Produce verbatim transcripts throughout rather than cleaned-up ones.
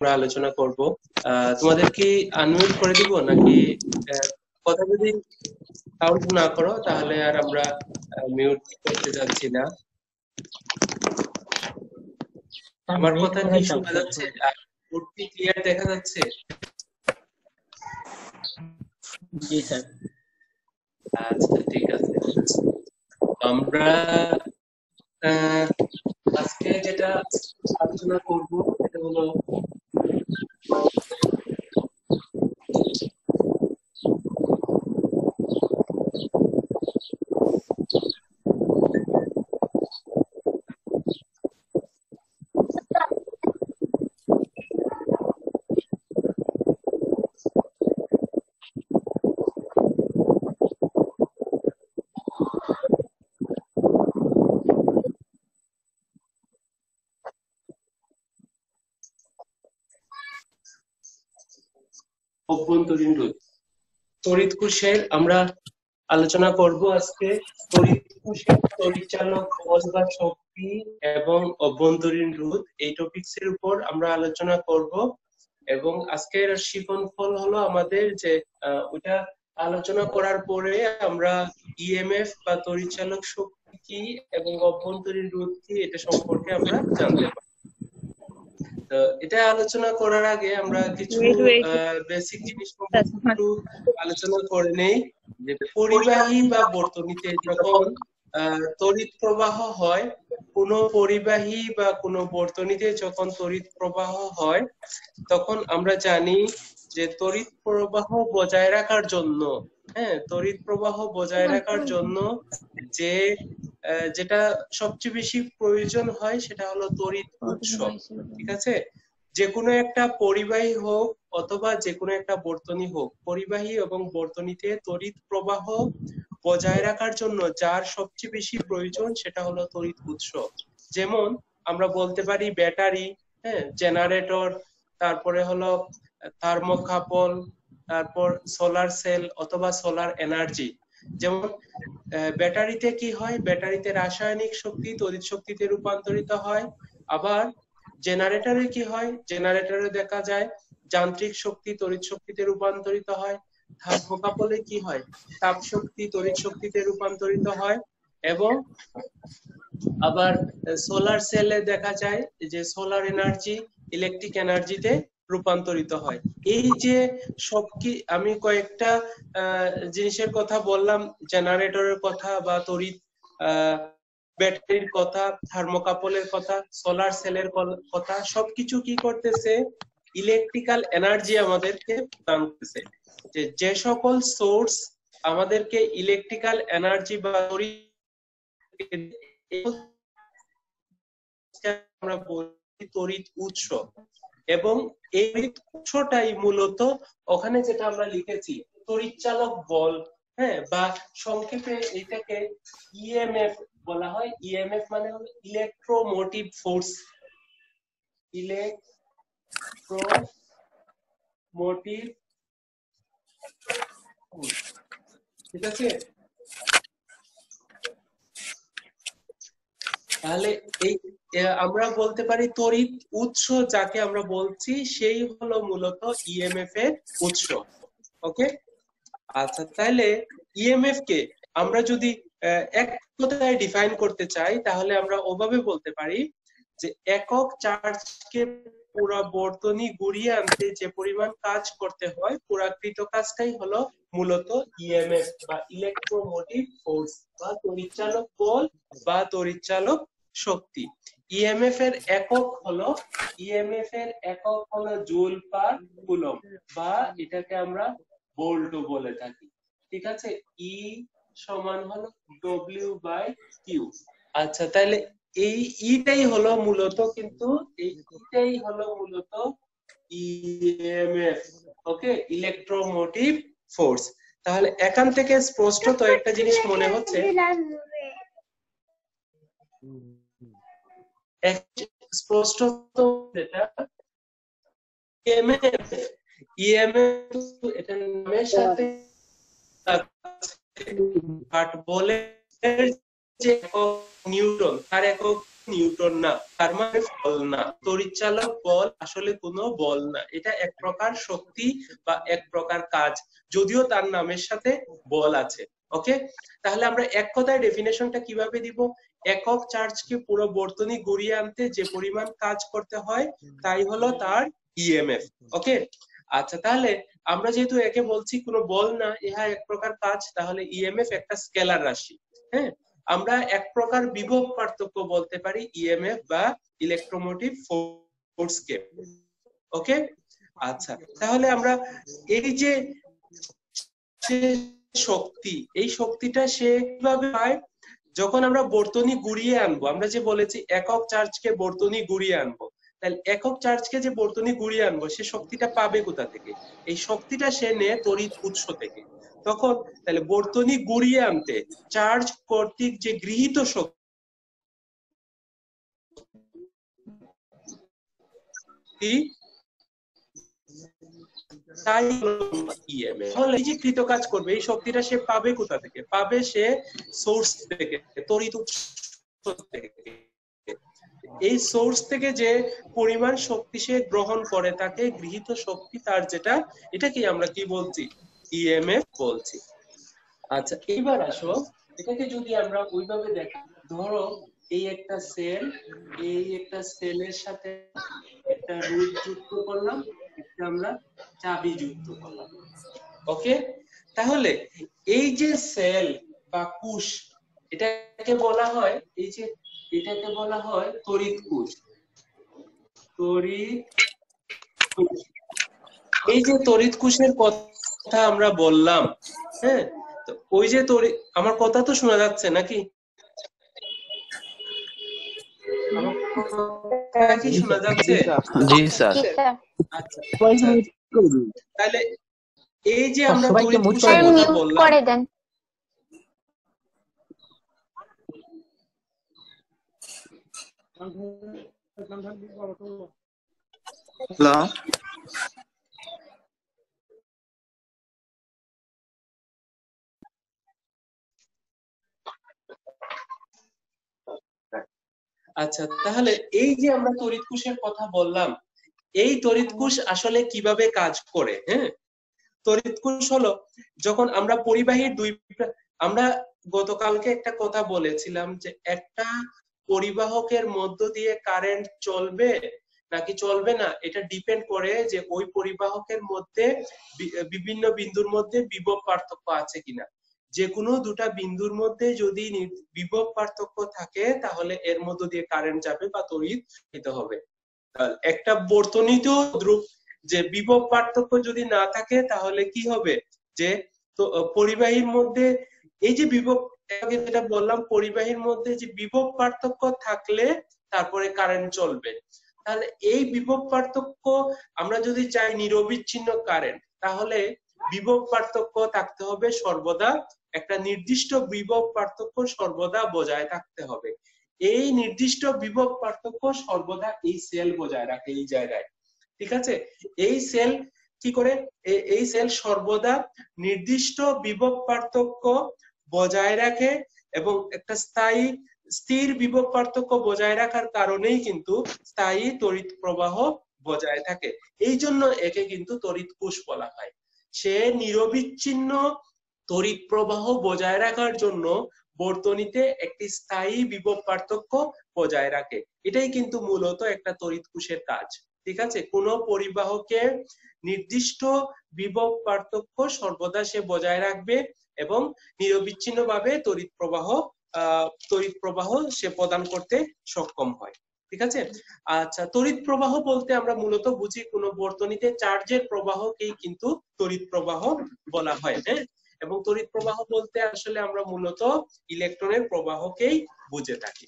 আমরা আলোচনা করব। তোমাদের কি আনমিউট করে দিব নাকি? কথা যদি কাউন্ট না করো তাহলে আর আমরা মিউট করতে যাচ্ছি না। আমার কথা কি শোনা যাচ্ছে? আর বোর্ডটি ক্লিয়ার দেখা যাচ্ছে? জি স্যার। আচ্ছা ঠিক আছে। আমরা আজকে যেটা আলোচনা করব সেটা হলো অভ্যন্তরীণ রোধ। তড়িৎ কোষের আমরা আলোচনা করব আজকে তড়িৎ কোষের তড়িৎচালক বল বা শক্তি এবং অভ্যন্তরীণ রোধ, এই টপিকস এর উপর আমরা আলোচনা করব। এবং আজকের শিক্ষণফল হলো আমাদের যে ওটা আলোচনা করার পরে আমরা ইএমএফ বা তড়িৎচালক শক্তি কি এবং অভ্যন্তরীণ রোধ কি এটা সম্পর্কে আমরা জানতে পারব। তো এটা আলোচনা করার আগে আমরা কিছু বেসিক জিনিস একটু আলোচনা করে নেই। যে পরিবাহী বা বর্তনীতে যখন তড়িৎ প্রবাহ হয়, কোন পরিবাহী বা কোন বর্তনীতে যখন তড়িৎ প্রবাহ হয় তখন আমরা জানি যে তড়িৎ প্রবাহ বজায় রাখার জন্য হ্যাঁ তড়িৎ প্রবাহ বজায় রাখার জন্য যে যেটা সবচেয়ে বেশি প্রয়োজন হয় সেটা হলো তড়িৎ উৎস। ঠিক আছে, যে কোনো একটা পরিবাহী হোক অথবা যে কোনো একটা বর্তনী হোক, পরিবাহী এবং বর্তনীতে তড়িৎ প্রবাহ বজায় রাখার জন্য যার সবচেয়ে বেশি প্রয়োজন সেটা হলো তড়িৎ উৎস। যেমন আমরা বলতে পারি ব্যাটারি, হ্যাঁ জেনারেটর, তারপরে হলো থার্মোকাপল, তারপর সোলার সেল অথবা সোলার এনার্জি। যেমন ব্যাটারিতে কি হয়, ব্যাটারিতে রাসায়নিক শক্তি তড়িৎ শক্তিতে রূপান্তরিত হয়। আবার জেনারেটরে কি হয়, জেনারেটরে দেখা যায় যান্ত্রিক শক্তি তড়িৎ শক্তিতে রূপান্তরিত হয়। থার্মোকাপলে কি হয়, তাপ শক্তি তড়িৎ শক্তিতে রূপান্তরিত হয়। এবং আবার সোলার সেলে দেখা যায় যে সোলার এনার্জি ইলেকট্রিক এনার্জিতে রূপান্তরিত হয়। এই যে সব কি আমি কয়েকটা জিনিসের কথা বললাম, জেনারেটরের কথা বা তড়িৎ ব্যাটারির কথা, থার্মোকাপলের কথা, সোলার সেলের কথা, সবকিছু কি করতেছে, ইলেকট্রিক্যাল এনার্জি আমাদেরকে প্রদান করতেছে। যে যে সকল সোর্স আমাদেরকে ইলেকট্রিক্যাল এনার্জি বা আমরা বলি তড়িৎ উৎস। এবং এই তড়িৎ উৎসটাই মূলত ওখানে যেটা আমরা লিখেছি তড়িৎচালক বল, হ্যাঁ বা সংক্ষেপে এটাকে ইএমএফ বলা হয়। ইএমএফ মানে হলো ইলেকট্রোমোটিভ ফোর্স, ইলেকট্রোমোটিভ ফোর্স। ঠিক আছে, তাহলে এই আমরা বলতে পারি তড়িৎ উৎস যাকে আমরা বলছি সেই হলো মূলত ইএমএফ এর উৎস। ওকে, আচ্ছা তাহলে ইএমএফ কে আমরা যদি এক কথায় ডিফাইন করতে চাই তাহলে আমরা ওভাবে বলতে পারি যে একক চার্জকে পুরো বর্তনী ঘুরিয়ে আনতে যে পরিমাণ কাজ করতে হয় পুরাকৃত কাজটাই হলো মূলত ইএমএফ বা ইলেকট্রোমোটিভ ফোর্স বা তড়িৎচালক বল বা তড়িৎচালক শক্তি। ইএমএফ এর একক হলো ইএমএফ এর একক হলো জুল পার কুলম্ব বা এটাকে আমরা ভোল্টও বলে থাকি। ঠিক আছে, ই সমান হলো ডব্লিউ বাই কিউ। আচ্ছা তাহলে এই ইটাই হলো মূলত কিন্তু এই ইটাই হলো মূলত ইএমএফ। ওকে, ইলেকট্রোমোটিভ ফোর্স। তাহলে এখান থেকে স্পষ্টত একটা জিনিস মনে হচ্ছে, স্পষ্টত যেটা ইএমএফ ইএমএফ এটা নামের সাথে বাট বলে যে একক নিউটন, তার একক নিউটন না, তার মানে বল না। তড়িৎচালক বল আসলে কোনো বল না, এটা এক প্রকার শক্তি বা এক প্রকার কাজ, যদিও তার নামের সাথে বল আছে। ওকে, তাহলে আমরা এক কথায় ডেফিনেশনটা কিভাবে দিব? একক চার্জকে পুরো বর্তনী ঘুরিয়ে আনতে যে পরিমাণ কাজ করতে হয় তাই হলো তার ইএমএফ। ওকে, আচ্ছা, তাহলে আমরা যেহেতু একে বলছি কোনো বল না, ইহা এক প্রকার কাজ, তাহলে ইএমএফ একটা স্কেলার রাশি। হ্যাঁ, আমরা এক প্রকার বিভব পার্থক্য বলতে পারি ইএমএফ বা ইলেকট্রোমোটিভ ফোর্সকে। ওকে, আচ্ছা, তাহলে আমরা এই যে শক্তি, এই শক্তিটা সে কিভাবে পায়? যখন আমরা বর্তনী ঘুরিয়ে আনবো, আমরা যে বলেছি একক চার্জকে বর্তনী ঘুরিয়ে আনবো, তাহলে একক চার্জকে যে বর্তনী ঘুরিয়ে আনবো সে শক্তিটা পাবে কোথা থেকে? এই শক্তিটা সে নেয় তড়িৎ উৎস থেকে। তখন তাহলে বর্তনী ঘুরিয়ে আনতে চার্জ কর্তৃক যে গৃহীত শক্তি তাই ইএমএফ। তাহলে এই যে কৃত কাজ করবে এই শক্তিটা সে পাবে কোথা থেকে? পাবে সে সোর্স থেকে, তড়িৎ উৎস থেকে। এই সোর্স থেকে যে পরিমাণ শক্তি সে গ্রহণ করে তাকে গৃহীত শক্তি, তার যেটা, এটাকে আমরা কি বলছি? ইএমএফ বলছি। আচ্ছা, এইবার আসো, এটাকে যদি আমরা ওইভাবে দেখি, ধরো এই একটা সেল, এই একটা সেলের সাথে একটা রুট যুক্ত করলাম, একটা আমরা চাবি যুক্ত করলাম। ওকে, তাহলে এই যে সেল বা কোষ, এটাকে বলা হয়, এই যে এটাকে বলা হয় তড়িৎ কোষ। তড়িৎ কোষ, এই যে তড়িৎ কোষের কথা আমরা বললাম, হ্যাঁ, তো ওই যে তড়িৎ, আমার কথা তো শোনা যাচ্ছে নাকি? আমার কথা কি শোনা যাচ্ছে? জি স্যার। আচ্ছা, তাহলে এই যে আমরা সবাইকে তড়িৎ মুট কোষের করে কথা দিন। বললাম, করে দেন। হ্যালো, আচ্ছা, তাহলে এই যে আমরা তড়িৎ কোষের কথা বললাম, এই তড়িৎ কোষ আসলে কিভাবে কাজ করে? হ্যাঁ, তড়িৎ কোষ হলো যখন আমরা পরিবাহীর দুই, আমরা গতকালকে একটা কথা বলেছিলাম যে একটা পরিবাহকের মধ্য দিয়ে কারেন্ট চলবে নাকি চলবে না, এটা ডিপেন্ড করে যে ওই পরিবাহকের মধ্যে বিভিন্ন বিন্দুর মধ্যে বিভব পার্থক্য আছে কিনা। যে কোনো দুটা বিন্দুর মধ্যে যদি বিভব পার্থক্য থাকে তাহলে এর মধ্য দিয়ে কারেন্ট যাবে বা তড়িৎ নিতে হবে। একটা বর্তনীতেও দ্রুপ যে বিভব পার্থক্য যদি না থাকে তাহলে কি হবে? যে তো পরিবাহীর মধ্যে এই যে বিভব, যেটা বললাম, পরিবাহীর মধ্যে যে বিভব পার্থক্য থাকলে তারপরে কারেন্ট চলবে। তাহলে এই বিভব পার্থক্য আমরা যদি চাই নিরবিচ্ছিন্ন কারেন্ট, তাহলে বিভব পার্থক্য থাকতে হবে সর্বদা, একটা নির্দিষ্ট বিভব পার্থক্য সর্বদা বজায় থাকতে হবে। এই নির্দিষ্ট বিভব পার্থক্য সর্বদা এই সেল বজায় রাখে এই জায়গায়। ঠিক আছে, এই সেল কি করে? এই সেল সর্বদা নির্দিষ্ট বিভব পার্থক্য বজায় রাখে এবং একটা স্থায়ী স্থির বিভব পার্থক্য বজায় রাখার কারণেই কিন্তু স্থায়ী তড়িৎ প্রবাহ বজায় থাকে। এই জন্য একে কিন্তু তড়িৎ কোষ বলা হয়। সে নিরবিচ্ছিন্ন তড়িৎ প্রবাহ বজায় রাখার জন্য বর্তনীতে একটি স্থায়ী বিভব পার্থক্য বজায় রাখে। এটাই কিন্তু মূলত একটা তড়িৎ কোষের কাজ। ঠিক আছে, কোন পরিবাহকের নির্দিষ্ট বিভব পার্থক্য সর্বদা সে বজায় রাখবে এবং নিরবিচ্ছিন্নভাবে তড়িৎ প্রবাহ আহ তড়িৎ প্রবাহ সে প্রদান করতে সক্ষম হয়। ঠিক আছে, আচ্ছা, তড়িৎ প্রবাহ বলতে আমরা মূলত বুঝি কোন বর্তনীতে চার্জের প্রবাহকেই কিন্তু তড়িৎ প্রবাহ বলা হয়। হ্যাঁ, এবং তড়িৎ প্রবাহ বলতে আসলে আমরা মূলত ইলেকট্রনের প্রবাহকেই বুঝে থাকি।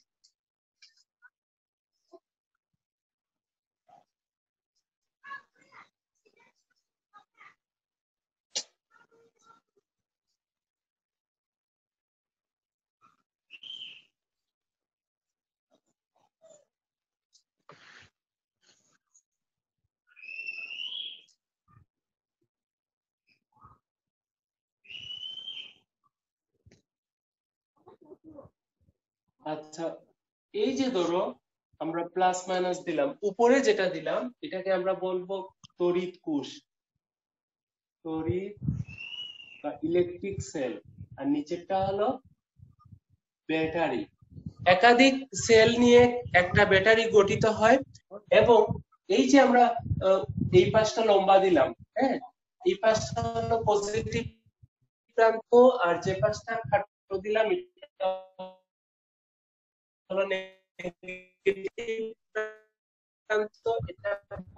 আচ্ছা, এই যে ধরো আমরা প্লাস মাইনাস দিলাম, উপরে যেটা দিলাম এটাকে আমরা বলবো তড়িৎ কোষ, তড়িৎ বা ইলেকট্রিক সেল, আর নিচেরটা হলো ব্যাটারি। একাধিক সেল নিয়ে একটা ব্যাটারি গঠিত হয়, এবং এই যে আমরা এই পাশটা লম্বা দিলাম, হ্যাঁ, এই পাশটা হলো পজিটিভ প্রান্ত, আর যে পাশটা খাটো দিলাম এটা হলো নেগেটিভ প্রান্ত, এটা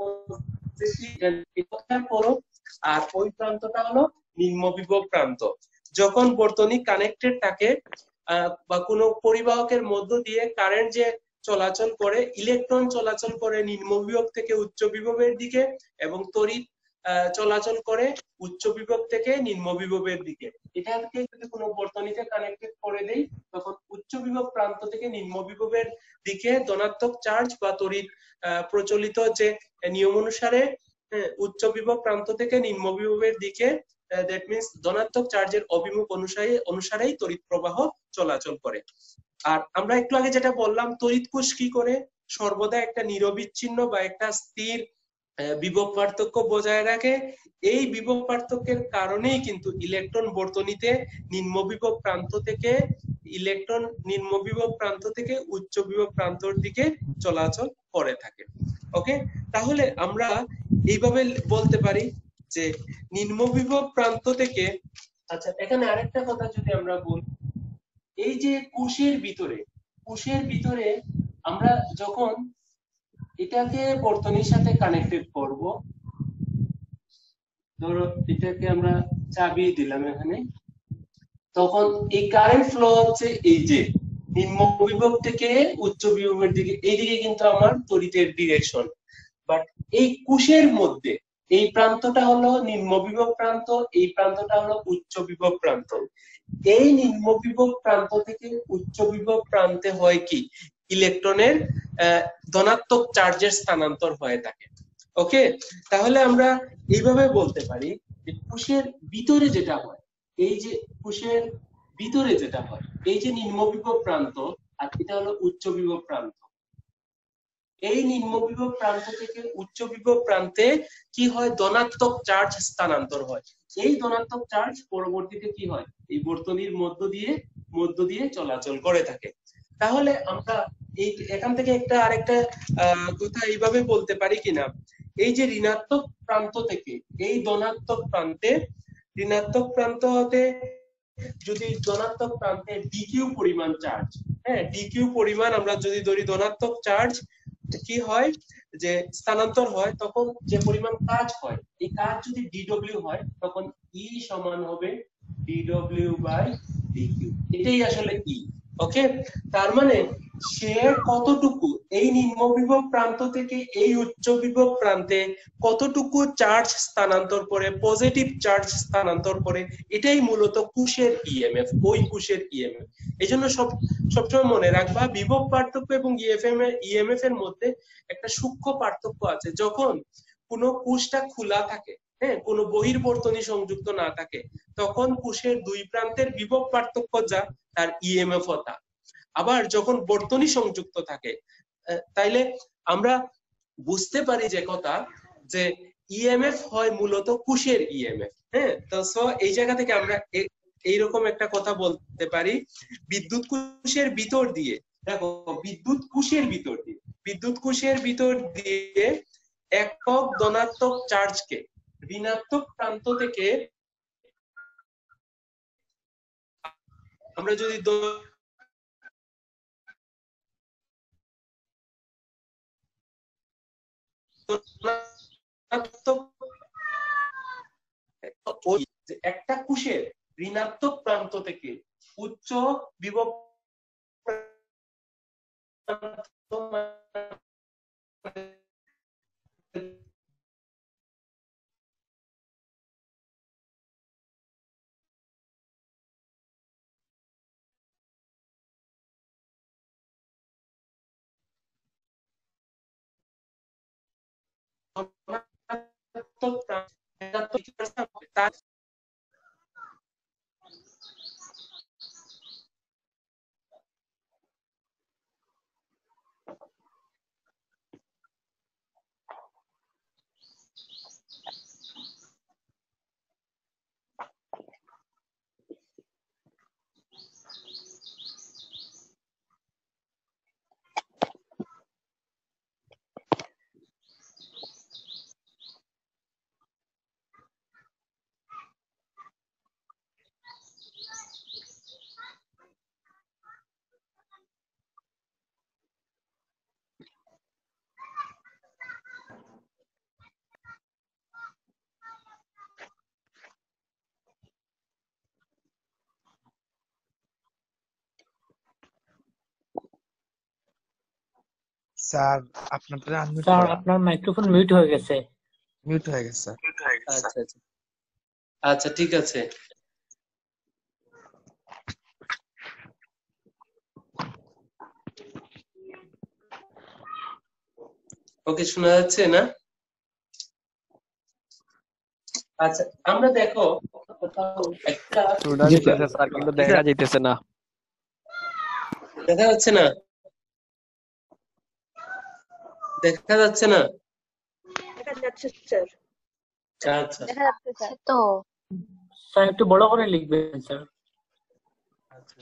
আর ওই প্রান্তটা হলো নিম্নবিভব প্রান্ত। যখন বর্তনী কানেক্টেড থাকে বা কোনো পরিবাহকের মধ্য দিয়ে কারেন্ট যে চলাচল করে, ইলেকট্রন চলাচল করে নিম্ন বিভব থেকে উচ্চ বিভবের দিকে, এবং তড়িৎ চলাচল করে উচ্চ বিভব থেকে নিম্ন বিভবের দিকে। এটাকে যদি কোনো বর্তনীতে কানেক্টেড করে দেই, তখন উচ্চ বিভব প্রান্ত থেকে নিম্ন বিভবের দিকে ধনাত্মক চার্জ বা তড়িৎ প্রচলিত যে নিয়ম অনুসারে উচ্চ বিভব প্রান্ত থেকে নিম্ন বিভবের দিকে, দ্যাট মিন্স ধনাত্মক চার্জের অভিমুখ অনুসারে অনুসারেই তড়িৎ প্রবাহ চলাচল করে। আর আমরা একটু আগে যেটা বললাম, তড়িৎ কোষ কি করে, সর্বদা একটা নিরবিচ্ছিন্ন বা একটা স্থির বিভব পার্থক্য বজায় রাখে। এই বিভব পার্থক্যের কারণেই কিন্তু ইলেকট্রন বর্তনীতে নিম্ন বিভব প্রান্ত থেকে ইলেকট্রন নিম্ন বিভব প্রান্ত থেকে উচ্চ বিভব প্রান্তর দিকে চলাচল করে থাকে। ওকে, তাহলে আমরা এইভাবে বলতে পারি যে নিম্ন বিভব প্রান্ত থেকে, আচ্ছা এখানে আরেকটা কথা যদি আমরা বলি, এই যে কোষের ভিতরে কোষের ভিতরে আমরা যখন এটাকে বর্তনীর সাথে কানেক্টেড করব, ধরো এটাকে আমরা চাবি দিলাম এখানে, তখন এই কারেন্ট ফ্লো হচ্ছে এই যে নিম্ন বিভব থেকে উচ্চ বিভবের দিকে, এইদিকে কিন্তু আমার তড়িতের ডিরেকশন। বাট এই কোষের মধ্যে এই প্রান্তটা হলো নিম্ন বিভব প্রান্ত, এই প্রান্তটা হলো উচ্চ বিভব প্রান্ত। এই নিম্ন বিভব প্রান্ত থেকে উচ্চ বিভব প্রান্তে হয় কি, ইলেকট্রনের ধনাত্মক চার্জের স্থানান্তর হয়ে থাকে। ওকে, তাহলে আমরা এইভাবে বলতে পারি যে কোষের ভিতরে যেটা হয়, এই যে কোষের ভিতরে যেটা হয়, এই যে নিম্ন বিভব প্রান্ত আর এটা হলো উচ্চ বিভব প্রান্ত। এই নিম্ন বিভব প্রান্ত থেকে উচ্চ বিভব প্রান্তে কি হয়, ধনাত্মক চার্জ স্থানান্তর হয়। এই ধনাত্মক চার্জ পরবর্তীতে কি হয়, এই বর্তনীর মধ্য দিয়ে মধ্য দিয়ে চলাচল করে থাকে। তাহলে আমরা এই এখান থেকে একটা আরেকটা কথা এইভাবে বলতে পারি কিনা, এই যে ঋণাত্মক প্রান্ত থেকে এই ধনাত্মক প্রান্তে, ঋণাত্মক প্রান্ত হতে যদি ধনাত্মক প্রান্তে ডিকিউ পরিমাণ চার্জ, হ্যাঁ ডিকিউ পরিমাণ আমরা যদি ধরি ধনাত্মক চার্জ কি হয় যে স্থানান্তর হয়, তখন যে পরিমাণ কাজ হয়, এই কাজ যদি ডিডব্লিউ হয়, তখন ই সমান হবে ডিডব্লিউ বাই ডিকিউ। এটাই আসলে ই। ওকে, তার মানে সে কতটুকু এই নিম্ন বিভব প্রান্ত থেকে এই উচ্চ বিভব প্রান্তে কতটুকু চার্জ স্থানান্তর করে, পজিটিভ চার্জ স্থানান্তর করে, এটাই মূলত কোষের ইএমএফ, ওই কোষের ইএমএফ। এই জন্য সব সবসময় মনে রাখবা, বিভব পার্থক্য এবং ইএফএম ইএমএফ এর মধ্যে একটা সূক্ষ্ম পার্থক্য আছে। যখন কোনো কোষটা খোলা থাকে, হ্যাঁ কোনো বহির্বর্তনী সংযুক্ত না থাকে, তখন কোষের দুই প্রান্তের বিভব পার্থক্য যা, তার ইএমএফ তা। আবার যখন বর্তনী সংযুক্ত থাকে, তাইলে আমরা বুঝতে পারি যে কথা যে ইএমএফ হয় মূলত কোষের ইএমএফ। হ্যাঁ, তো সো এই জায়গা থেকে আমরা এইরকম একটা কথা বলতে পারি, বিদ্যুৎ কোষের ভিতর দিয়ে, দেখো বিদ্যুৎ কোষের ভিতর দিয়ে বিদ্যুৎ কোষের ভিতর দিয়ে একক ধনাত্মক চার্জকে ঋণাত্মক প্রান্ত থেকে আমরা যদি একটা কোষের ঋণাত্মক প্রান্ত থেকে উচ্চ বিভব তার স্যার আপনারটা আনমিউট স্যার করা, আপনার মাইক্রোফোন মিউট হয়ে গেছে। মিউট হয়ে গেছে স্যার। আচ্ছা আচ্ছা আচ্ছা ঠিক আছে। ওকে, শোনা যাচ্ছে না? আচ্ছা, আমরা দেখো একটা শোনা যাইতেছে স্যার, কিন্তু দেখা যাইতেছে না। দেখা যাচ্ছে না? দেখা যাচ্ছে না? দেখা যাচ্ছে স্যার। আচ্ছা দেখা যাচ্ছে স্যার। তো স্যার একটু বড় করে লিখবেন স্যার। আচ্ছা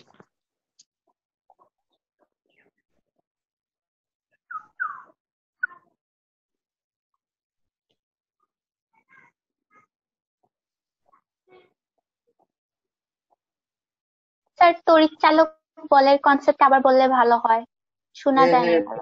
স্যার তড়িৎ চালক বলের কনসেপ্ট আবার বললে ভালো হয়, শোনা হ্যাঁ, যায় না হ্যাঁ, ভালো।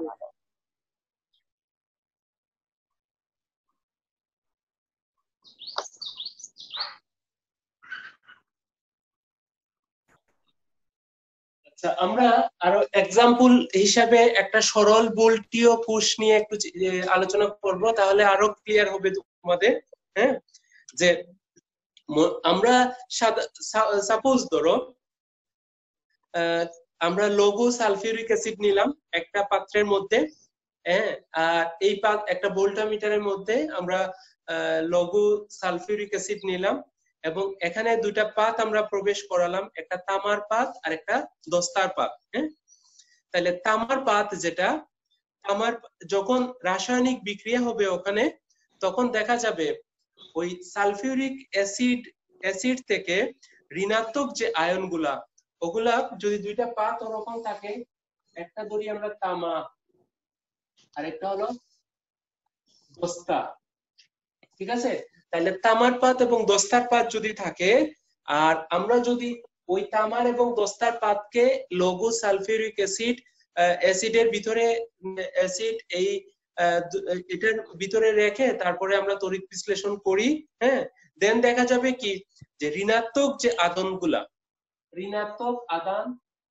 আচ্ছা, আমরা আরো এক্সাম্পল হিসাবে একটা সরল বলটীয় কোষ নিয়ে একটু চি- এ, আলোচনা করব, তাহলে আরো ক্লিয়ার হবে তোমাদের। হ্যাঁ, যে ম- আমরা সাপোজ ধরো আহ, আমরা লঘু সালফিউরিক অ্যাসিড নিলাম একটা পাত্রের মধ্যে। হ্যাঁ, আর এই পাত একটা ভোল্টামিটারের মধ্যে আমরা আহ, লঘু সালফিউরিক অ্যাসিড নিলাম এবং এখানে দুইটা পাত আমরা প্রবেশ করালাম, একটা তামার পাত আর একটা দস্তার পাত। হ্যাঁ, তাহলে তামার পাত যেটা, তামার যখন রাসায়নিক বিক্রিয়া হবে ওখানে, তখন দেখা যাবে ওই সালফিউরিক অ্যাসিড অ্যাসিড থেকে ঋণাত্মক যে আয়নগুলা, ওগুলা যদি দুইটা পাত ওরকম থাকে, একটা ধরি আমরা তামা আর একটা হলো দস্তা, ঠিক আছে? তাহলে তামার পাত এবং দস্তার পাত যদি থাকে, আর আমরা যদি ওই তামার এবং দস্তার পাতকে লঘু সালফিউরিক অ্যাসিড অ্যাসিডের ভিতরে অ্যাসিড এই আহ, দু- এটার ভিতরে রেখে তারপরে আমরা তড়িৎ বিশ্লেষণ করি, হ্যাঁ, দেন দেখা যাবে কি যে ঋণাত্মক যে আধানগুলা, ঋণাত্মক আধান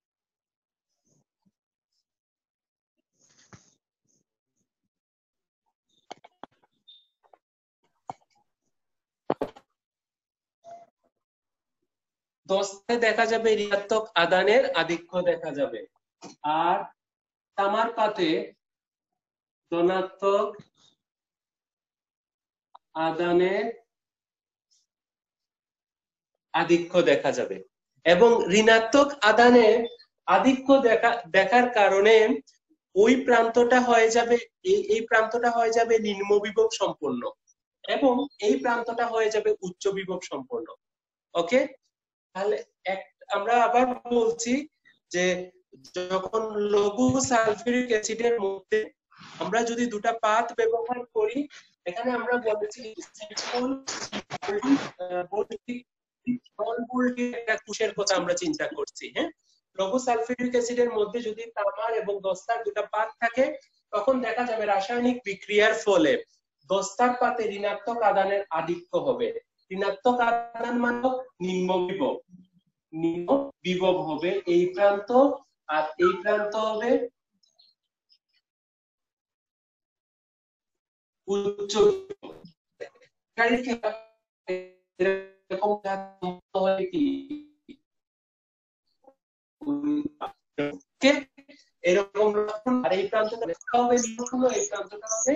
দস্তায় দেখা যাবে ঋণাত্মক আধানের আধিক্য দেখা যাবে, আর তামার পাতে ধনাত্মক আধানের আধিক্য দেখা যাবে। এবং ঋণাত্মক আধানের আধিক্য দেখা দেখার কারণে ওই প্রান্তটা হয়ে যাবে, এই এই প্রান্তটা হয়ে যাবে নিম্ন বিভব সম্পন্ন এবং এই প্রান্তটা হয়ে যাবে উচ্চ বিভব সম্পন্ন। ওকে, তাহলে এক আমরা আবার বলছি যে যখন লঘু সালফিউরিক অ্যাসিডের মধ্যে আমরা যদি দুটা পাত ব্যবহার করি, এখানে আমরা বলেছি সিম্পল একটা কোষের কথা আমরা চিন্তা করছি। হ্যাঁ, লঘু সালফিউরিক অ্যাসিডের মধ্যে যদি তামার এবং দস্তার দুটা পাত থাকে, তখন দেখা যাবে রাসায়নিক বিক্রিয়ার ফলে দস্তার পাতে ঋণাত্মক আধানের আধিক্য হবে। ঋণাত্মক আধান মানে নিম্ন বিভব, নিম্ন বিভব হবে এই প্রান্ত, আর এই প্রান্ত হবে উচ্চ বিভব। এরকম হয় কি এরকম, আর এই প্রান্তটা হবে নিম্ন, এই প্রান্তটা হবে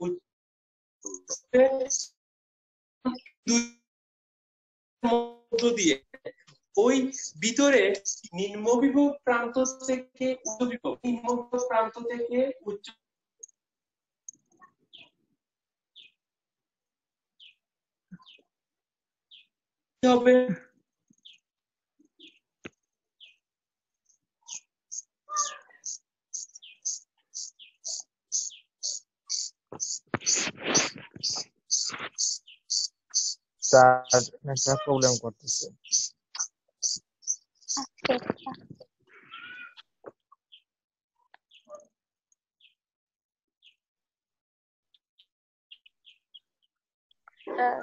মধ্য দিয়ে ওই ভিতরে নিম্ন বিভব প্রান্ত থেকে উচ্চ বিভব, নিম্ন বিভব প্রান্ত থেকে উচ্চ হবে। স্যার একটা প্রবলেম করতেছে। আচ্ছা আচ্ছা। আহ,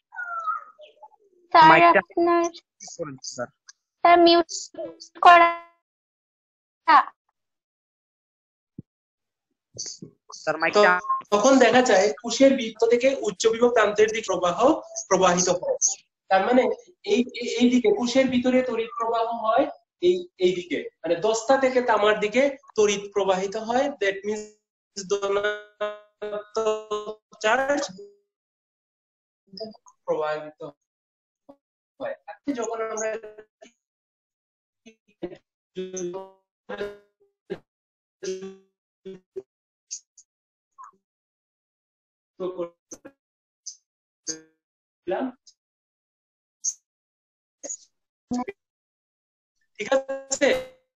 স্যার মাইকটা আপনার করুন স্যার। স্যার মিউট করা। স্যার মাইকটা তখন দেখা যায় কোষের বৃত্ত থেকে উচ্চ বিভব প্রান্তের দিকে প্রবাহ প্রবাহিত হয়। তার মানে এই এই দিকে কোষের ভিতরে তড়িৎ প্রবাহ হয় এই এই দিকে, মানে দস্তা থেকে তামার দিকে তড়িৎ প্রবাহিত হয়। দ্যাট মিন্স চার্জ প্রবাহিত হয়। যখন আমরা ঠিক আছে,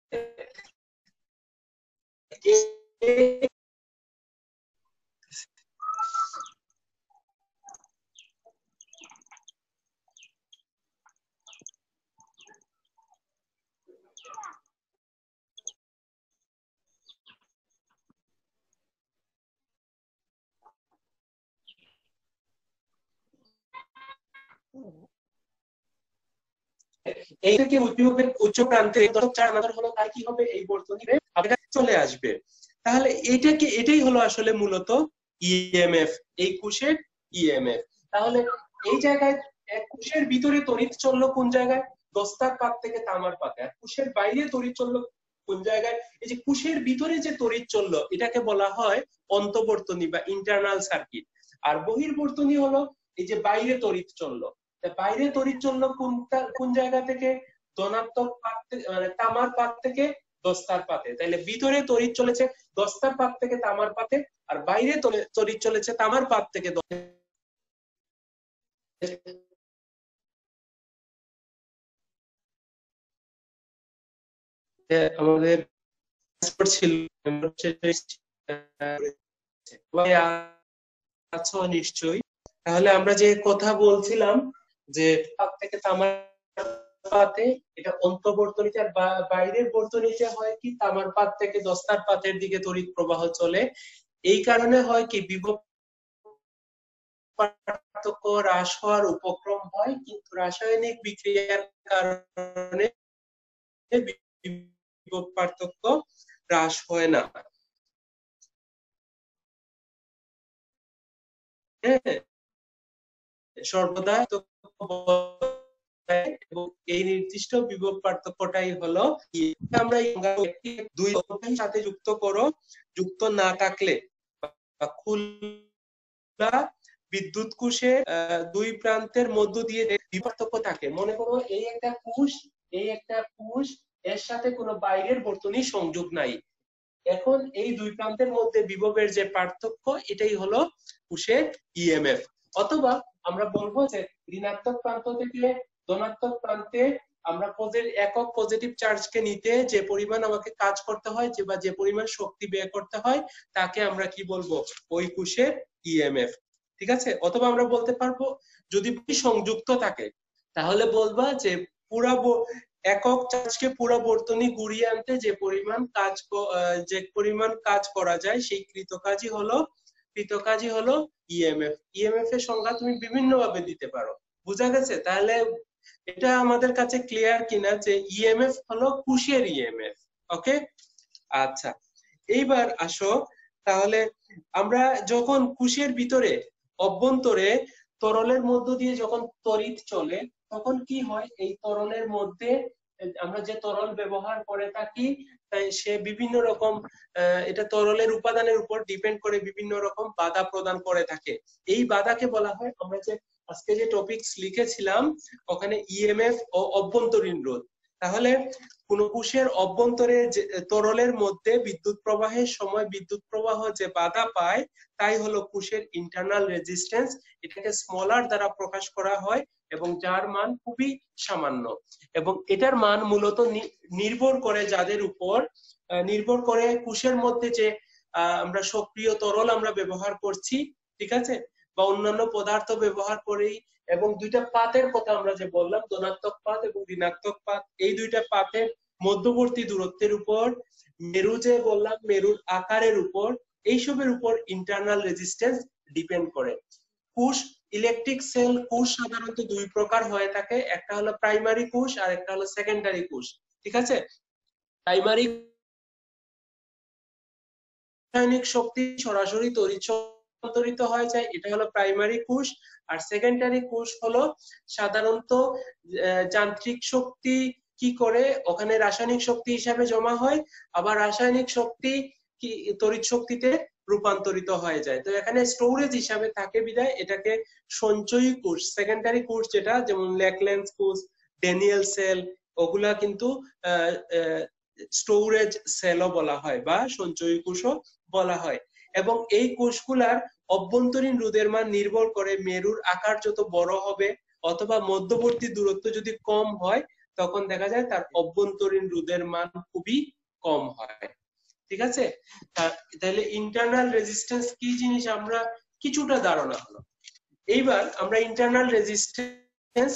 এই থেকে উদ্ভিদের উচ্চ প্রান্তে চার আনার হলো তার কি হবে, এই বর্তনীতে চলে আসবে। তাহলে এইটাকে এটাই হলো আসলে মূলত ইএমএফ, এই কোষের ইএমএফ। তাহলে এই জায়গায় কোষের ভিতরে তড়িৎ চললো কোন জায়গায়, দস্তার পাত থেকে তামার পাতে, আর কোষের বাইরে তড়িৎ চললো কোন জায়গায়, এই যে কোষের ভিতরে যে তড়িৎ চললো এটাকে বলা হয় অন্তঃবর্তনী বা ইন্টারনাল সার্কিট। আর বহির্বর্তনী হলো এই যে বাইরে তড়িৎ চললো। বাইরে তড়িৎ চললো কোনটা কোন জায়গা থেকে, ধনাত্মক পাত মানে তামার পাত থেকে দস্তার পাতে। তাহলে ভিতরে তড়িৎ চলেছে দস্তার পাত থেকে তামার পাতে, আর বাইরে তড়িৎ চলেছে তামার পাত থেকে আমাদের ছিল নিশ্চয়ই। তাহলে আমরা যে কথা বলছিলাম যে পাত থেকে তামার পাতে, এটা অন্তঃবর্তনীতে, আর বাইরের বর্তনীতে হয় কি তামার পাত থেকে দস্তার পাতের দিকে তড়িৎ প্রবাহ চলে। এই কারণে হয় কি বিভব পার্থক্য হ্রাস হওয়ার উপক্রম হয়, কিন্তু রাসায়নিক বিক্রিয়ার কারণে বিভব পার্থক্য হ্রাস হয় না। সর্বদা এবং এই নির্দিষ্ট বিভব পার্থক্যটাই হলো আমরা দুই সাথে যুক্ত করো, যুক্ত না থাকলে খোলা বিদ্যুৎ কোষে দুই প্রান্তের মধ্য দিয়ে পার্থক্য থাকে। মনে করো এই একটা কোষ, এই একটা কোষ, এর সাথে কোনো বাইরের বর্তনী সংযোগ নাই। এখন এই দুই প্রান্তের মধ্যে বিভবের যে পার্থক্য এটাই হলো কোষের ইএমএফ। অথবা আমরা বলবো যে ঋণাত্মক প্রান্ত থেকে ধনাত্মক প্রান্তে আমরা একক পজিটিভ চার্জকে নিতে যে পরিমাণ আমাকে কাজ করতে হয়, যে বা যে পরিমাণ শক্তি ব্যয় করতে হয়, তাকে আমরা কি বলবো, ওই কোষের ইএমএফ। ঠিক আছে। অথবা আমরা বলতে পারবো যদি সংযুক্ত থাকে তাহলে বলবা যে পুরা একক চার্জকে পুরো বর্তনী ঘুরিয়ে আনতে যে পরিমাণ কাজ যে পরিমাণ কাজ করা যায় সেই কৃতকাজই হলো কৃতকাজই হলো ইএমএফ। ইএমএফ এর সংজ্ঞা তুমি বিভিন্ন ভাবে দিতে পারো। বুঝা গেছে? তাহলে এটা আমাদের কাছে ক্লিয়ার কিনা যে ইএমএফ হলো কোষের ইএমএফ। ওকে, আচ্ছা এইবার আসো, তাহলে আমরা যখন কোষের ভিতরে অভ্যন্তরে তরলের মধ্য দিয়ে যখন তড়িৎ চলে তখন কি হয়, এই তরলের মধ্যে আমরা যে তরল ব্যবহার করে থাকি তাই সে বিভিন্ন রকম এটা তরলের উপাদানের উপর ডিপেন্ড করে বিভিন্ন রকম বাধা প্রদান করে থাকে। এই বাধাকে বলা হয়, আমরা যে আজকে যে টপিকস লিখেছিলাম ওখানে ইএমএফ ও অভ্যন্তরীণ রোধ। তাহলে কোন কোষের অভ্যন্তরে তরলের মধ্যে বিদ্যুৎ প্রবাহের সময় বিদ্যুৎ প্রবাহ যে বাধা পায় তাই হলো কোষের ইন্টারনাল রেজিস্ট্যান্স। এটাকে স্মল আর দ্বারা প্রকাশ করা হয় এবং যার মান খুবই সামান্য, এবং এটার মান মূলত নির্ভর করে যাদের উপর নির্ভর করে কোষের মধ্যে যে আমরা সক্রিয় তরল আমরা ব্যবহার করছি, ঠিক আছে, বা অন্যান্য পদার্থ ব্যবহার করেই, এবং দুইটা পাতের কথা আমরা যে বললাম ধনাত্মক পাত এবং ঋণাত্মক পাত, এই দুইটা পাতের মধ্যবর্তী দূরত্বের উপর, মেরু যে বললাম মেরুর আকারের উপর, এইসবের উপর ইন্টারনাল রেজিস্ট্যান্স ডিপেন্ড করে। কোষ ইলেকট্রিক সেল কোষ সাধারণত দুই প্রকার হয়ে থাকে, একটা হলো প্রাইমারি কোষ আর একটা হলো সেকেন্ডারি কোষ। ঠিক আছে, প্রাইমারি রাসায়নিক শক্তি সরাসরি তড়িৎ রূপান্তরিত হয়ে যায়, এটা হলো প্রাইমারি কোষ। আর সেকেন্ডারি কোষ হলো সাধারণত যান্ত্রিক শক্তি কি করে ওখানে রাসায়নিক শক্তি হিসাবে জমা হয়, আবার রাসায়নিক শক্তি কি তড়িৎ শক্তিতে রূপান্তরিত হয়ে যায়। তো এখানে স্টোরেজ হিসাবে থাকে বিধায় এটাকে সঞ্চয়ী কোষ, সেকেন্ডারি কোষ যেটা, যেমন ল্যাকল্যান্স কোষ, ড্যানিয়েল সেল, ওগুলা কিন্তু স্টোরেজ সেলও বলা হয় বা সঞ্চয়ী কোষও বলা হয়। এবং এই কোষগুলার অভ্যন্তরীণ রোধের মান নির্ভর করে মেরুর আকার যত বড় হবে অথবা মধ্যবর্তী দূরত্ব যদি কম হয় তখন দেখা যায় তার অভ্যন্তরীণ রোধের মান খুবই কম হয়। ঠিক আছে, তাহলে ইন্টারনাল রেজিস্ট্যান্স কি জিনিস আমরা কিছুটা ধারণা হলো। এইবার আমরা ইন্টারনাল রেজিস্ট্যান্স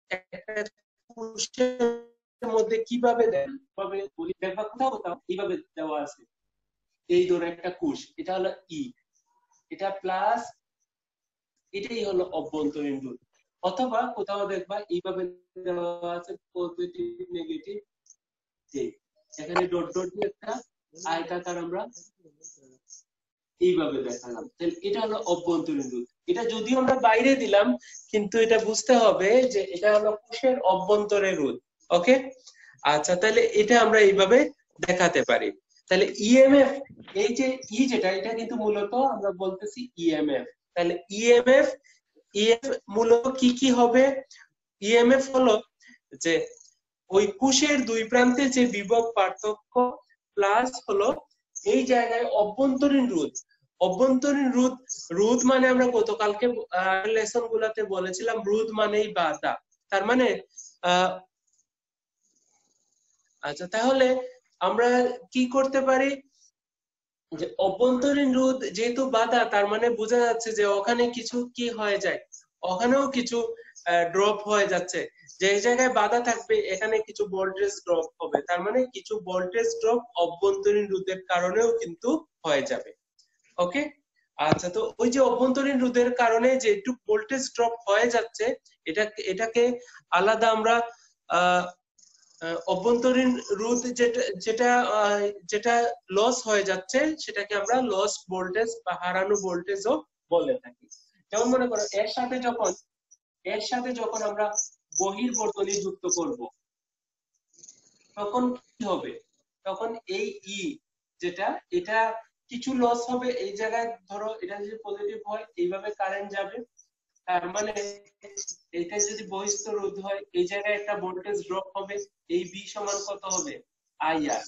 কোষের মধ্যে কিভাবে দেন কিভাবে বলি, দেখবা কোথাও কোথাও এইভাবে দেওয়া আছে। এই ধরো একটা কোষ, এটা হলো ই, এটা প্লাস, এটাই হলো অভ্যন্তরীণ রোধ। অথবা কোথাও দেখবা এইভাবে দেওয়া আছে পজিটিভ নেগেটিভ, এখানে ডট ডট দিয়ে একটা আয়তাকার আমরা এইভাবে দেখালাম। তাহলে এটা হলো অভ্যন্তরীণ রোধ। এটা যদিও আমরা বাইরে দিলাম কিন্তু এটা বুঝতে হবে যে এটা হলো কোষের অভ্যন্তরে রোধ। ওকে, আচ্ছা, তাহলে এটা আমরা এইভাবে দেখাতে পারি। তাহলে ইএমএফ, এই যে ই যেটা, এটা কিন্তু মূলত আমরা বলতেছি ইএমএফ। তাহলে ইএমএফ, ইএমএফ মূলত কি কি হবে? ইএমএফ হলো যে ওই কোষের দুই প্রান্তে যে বিভব পার্থক্য প্লাস হলো এই জায়গায় অভ্যন্তরীণ রোধ। অভ্যন্তরীণ রোধ, রোধ মানে আমরা গতকালকে লেসন গুলাতে বলেছিলাম রোধ মানেই বাধা। তার মানে আহ আচ্ছা, তাহলে আমরা কি করতে পারি যে অভ্যন্তরীণ রোধ যেহেতু বাধা, তার মানে বোঝা যাচ্ছে যে ওখানে কিছু কি হয়ে যায়, ওখানেও কিছু ড্রপ হয়ে যাচ্ছে। যে জায়গায় বাধা থাকবে এখানে কিছু ভোল্টেজ ড্রপ হবে, তার মানে কিছু ভোল্টেজ ড্রপ অভ্যন্তরীণ রোধের কারণেও কিন্তু হয়ে যাবে। ওকে, আচ্ছা, তো ওই যে অভ্যন্তরীণ রোধের কারণে যে একটু ভোল্টেজ ড্রপ হয়ে যাচ্ছে, এটা এটাকে আলাদা আমরা আহ অভ্যন্তরীণ রোধ যেটা যেটা যেটা লস হয়ে যাচ্ছে সেটাকে আমরা লস ভোল্টেজ বা হারানো ভোল্টেজও বলে থাকি। যেমন মনে করো এর সাথে যখন এর সাথে যখন আমরা বহির্বর্তনী যুক্ত করব তখন কি হবে? তখন এই ই যেটা, এটা কিছু লস হবে এই জায়গায়। ধরো এটা যদি পজিটিভ হয় এইভাবে কারেন্ট যাবে, তার মানে এটা যদি বহিস্থ রোধ হয় এই জায়গায় একটা ভোল্টেজ ড্রপ হবে। এই বি সমান কত হবে? আইআর।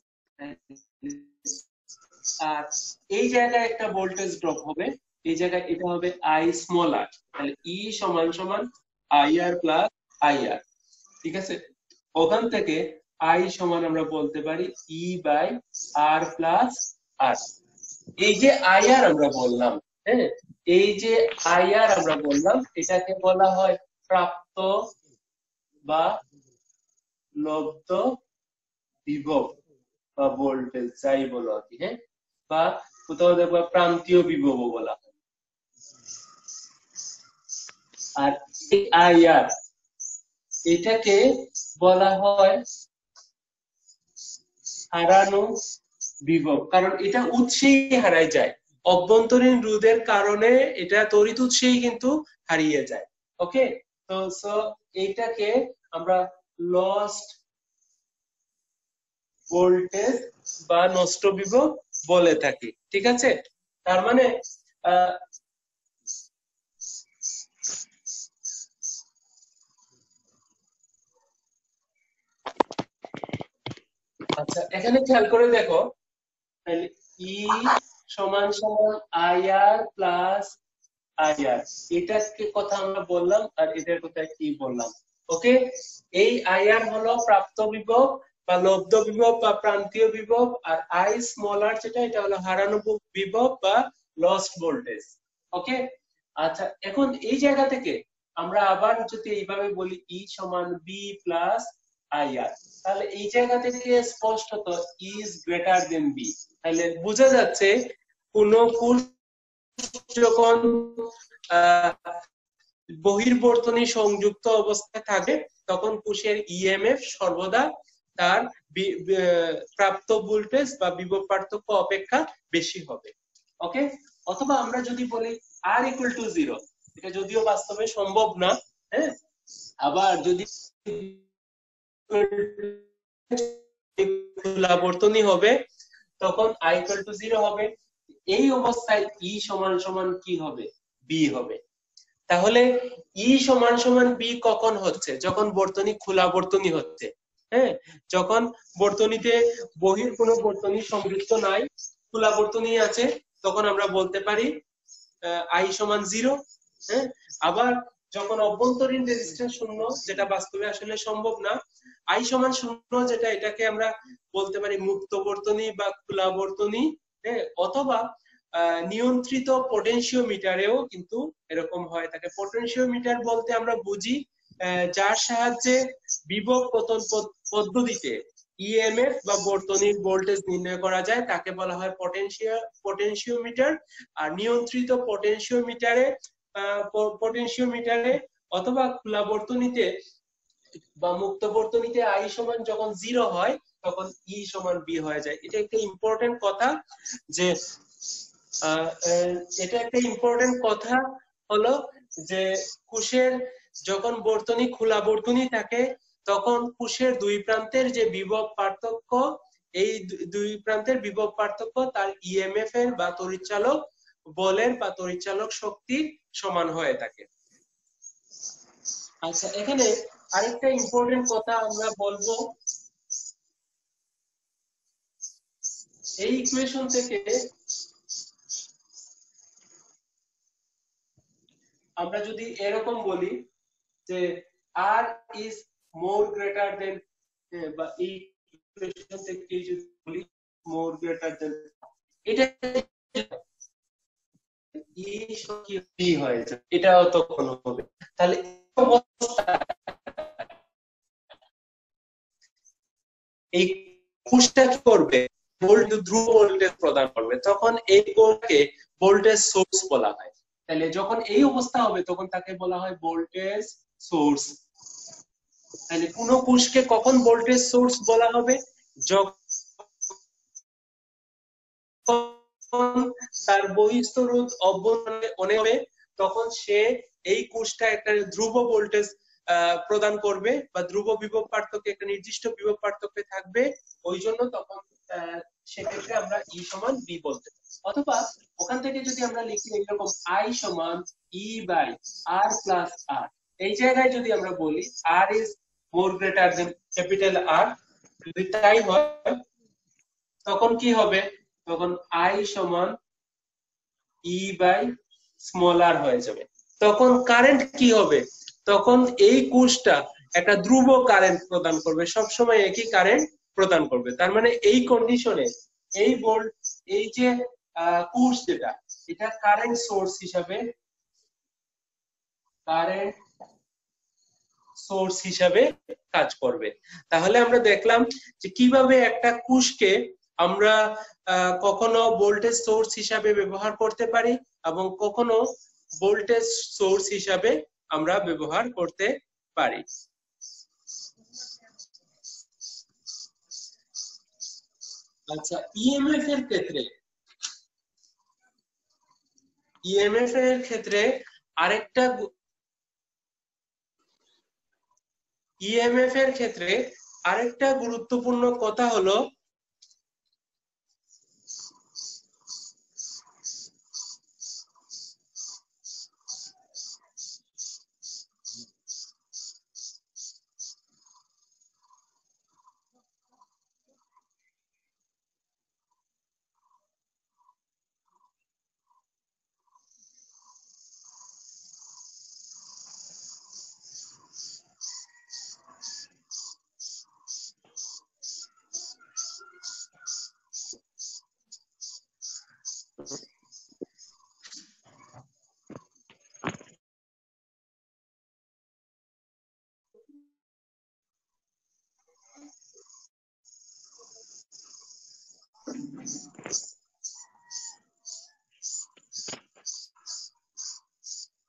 আর এই জায়গায় একটা ভোল্টেজ ড্রপ হবে, এই জায়গায় এটা হবে আই স্মল আর। তাহলে ই সমান সমান আইআর প্লাস আইআর। ঠিক আছে, ওখান থেকে আই সমান আমরা বলতে পারি ই বাই আর প্লাস আর। এই যে আইআর আমরা বললাম, হ্যাঁ, এই যে আইআর আমরা বললাম এটাকে বলা হয় প্রাপ্ত বা লব্ধ বিভব বা ভোল্টেজ, যাই বলো আর কি, হ্যাঁ, বা কোথাও দেখবো প্রান্তীয় বিভব বলা হয়। আর এই আইআর এটাকে বলা হয় হারানো বিভব, কারণ এটা উৎসেই হারায় যায়। অভ্যন্তরীণ রোধের কারণে এটা তড়িৎ উৎসেই কিন্তু হারিয়ে যায়। ওকে, তো সো এইটাকে আমরা লস্ট ভোল্টেজ বা নষ্ট বিভব বলে থাকি। ঠিক আছে, তার মানে আহ আচ্ছা, এখানে খেয়াল করে দেখো, ই সমান সমান আইআর প্লাস আইআর, এটাকে কথা আমরা বললাম আর এটার কথা কি বললাম। ওকে, এই আইআর হলো প্রাপ্ত বিভব বা লব্ধ বিভব বা প্রান্তীয় বিভব, আর আই স্মল আর যেটা, এটা হলো হারানো বিভব বা লস্ট ভোল্টেজ। ওকে, আচ্ছা, এখন এই জায়গা থেকে আমরা আবার যদি এইভাবে বলি ই সমান বি প্লাস আইআর, তাহলে এই জায়গা থেকে স্পষ্টত ইজ গ্রেটার দেন বি। তাহলে বোঝা যাচ্ছে কোন কোষ যখন বহির্বর্তনী সংযুক্ত অবস্থায় থাকে তখন কোষের ইএমএফ সর্বদা তার প্রাপ্ত ভোল্টেজ বা বিভব পার্থক্য অপেক্ষা বেশি হবে। ওকে, অথবা আমরা যদি বলি আর ইকুয়াল টু জিরো, এটা যদিও বাস্তবে সম্ভব না, হ্যাঁ, আবার যদি খোলা বর্তনী হবে তখন আই ইকুয়াল টু জিরো হবে। এই অবস্থায় ই সমান সমান কি হবে? বি হবে। তাহলে ই সমান সমান বি কখন হচ্ছে? যখন বর্তনী খোলা বর্তনী হচ্ছে, হ্যাঁ, যখন বর্তনীতে বহির কোনো বর্তনী সংযুক্ত নাই, খোলা বর্তনী আছে, তখন আমরা বলতে পারি আই সমান জিরো। হ্যাঁ, আবার যখন অভ্যন্তরীণ রেজিস্ট্যান্স শূন্য, যেটা বাস্তবে আসলে সম্ভব না, আই সমান শূন্য, যেটা এটাকে আমরা বলতে পারি মুক্ত বর্তনী বা খোলা বর্তনী। হ্যাঁ, অথবা নিয়ন্ত্রিত পটেনশিওমিটারেও কিন্তু এরকম হয় থাকে। পটেনশিওমিটার বলতে আমরা বুঝি যার সাহায্যে বিভব পতন পদ্ধতিতে ইএমএফ বা বর্তনীর ভোল্টেজ নির্ণয় করা যায়, তাকে বলা হয় পটেনশিয়াল পটেনশিওমিটার। আর নিয়ন্ত্রিত পটেনশিওমিটারে পটেনশিওমিটারে অথবা খোলা বর্তনীতে বা মুক্ত বর্তনীতে আই সমান যখন জিরো হয় তখন ই সমান বি হয়ে যায়। এটা একটা ইম্পর্টেন্ট কথা, যে এটা একটা ইম্পর্টেন্ট কথা হলো যে কোষের যখন বর্তনী খোলা বর্তনী থাকে তখন কোষের দুই প্রান্তের যে বিভব পার্থক্য, এই দুই প্রান্তের বিভব পার্থক্য তার ইএমএফ এর বা তড়িৎচালক বলের বা তড়িৎচালক শক্তির সমান হয়ে থাকে। আচ্ছা, এখানে আরেকটা ইম্পর্টেন্ট কথা আমরা বলবো, এই ইকুয়েশন থেকে আমরা যদি এরকম বলি যে আর ইজ মোর গ্রেটার দেন, বা এই ইকুয়েশন থেকে যদি বলি মোর গ্রেটার দেন, এটা ই হয়ে যায়, এটাও তখন হবে। তাহলে এই কোষটা কি করবে? ধ্রুব ভোল্টেজ প্রদান করবে, তখন এই কোষকে ভোল্টেজ সোর্স বলা হয়। তাহলে যখন এই অবস্থা হবে তখন তাকে বলা হয় ভোল্টেজ সোর্স। তাহলে কোন কোষকে কখন ভোল্টেজ সোর্স বলা হবে? যখন তার বহিঃস্থ রোধ অভ্যন্তরে অনেক হবে, তখন সে এই কোষটা একটা ধ্রুব ভোল্টেজ প্রদান করবে বা ধ্রুব বিভব পার্থক্য একটা নির্দিষ্ট বিভব পার্থক্যে থাকবে। ওই জন্য তখন সেক্ষেত্রে আমরা ই সমান বি বলতে পারি। অথবা ওখান থেকে যদি আমরা লিখি এরকম আই সমান ই বাই আর প্লাস আর, এই জায়গায় যদি আমরা বলি R is more greater than capital R, যদি তাই হয় তখন কি হবে? তখন আই সমান ই বাই স্মল আর হয়ে যাবে। তখন কারেন্ট কি হবে? তখন এই কোষটা একটা ধ্রুব কারেন্ট প্রদান করবে, সবসময় একই কারেন্ট প্রদান করবে। তার মানে এই কন্ডিশনে এই ভোল্ট, এই যে কোষ যেটা, এটা কারেন্ট সোর্স হিসাবে কারেন্ট সোর্স হিসাবে কাজ করবে। তাহলে আমরা দেখলাম যে কিভাবে একটা কোষকে আমরা কখনো ভোল্টেজ সোর্স হিসাবে ব্যবহার করতে পারি এবং কখনো ভোল্টেজ সোর্স হিসাবে আমরা ব্যবহার করতে পারি। আচ্ছা, ইএমএফ এর ক্ষেত্রে ইএমএফ এর ক্ষেত্রে আরেকটা ইএমএফ এর ক্ষেত্রে আরেকটা গুরুত্বপূর্ণ কথা হলো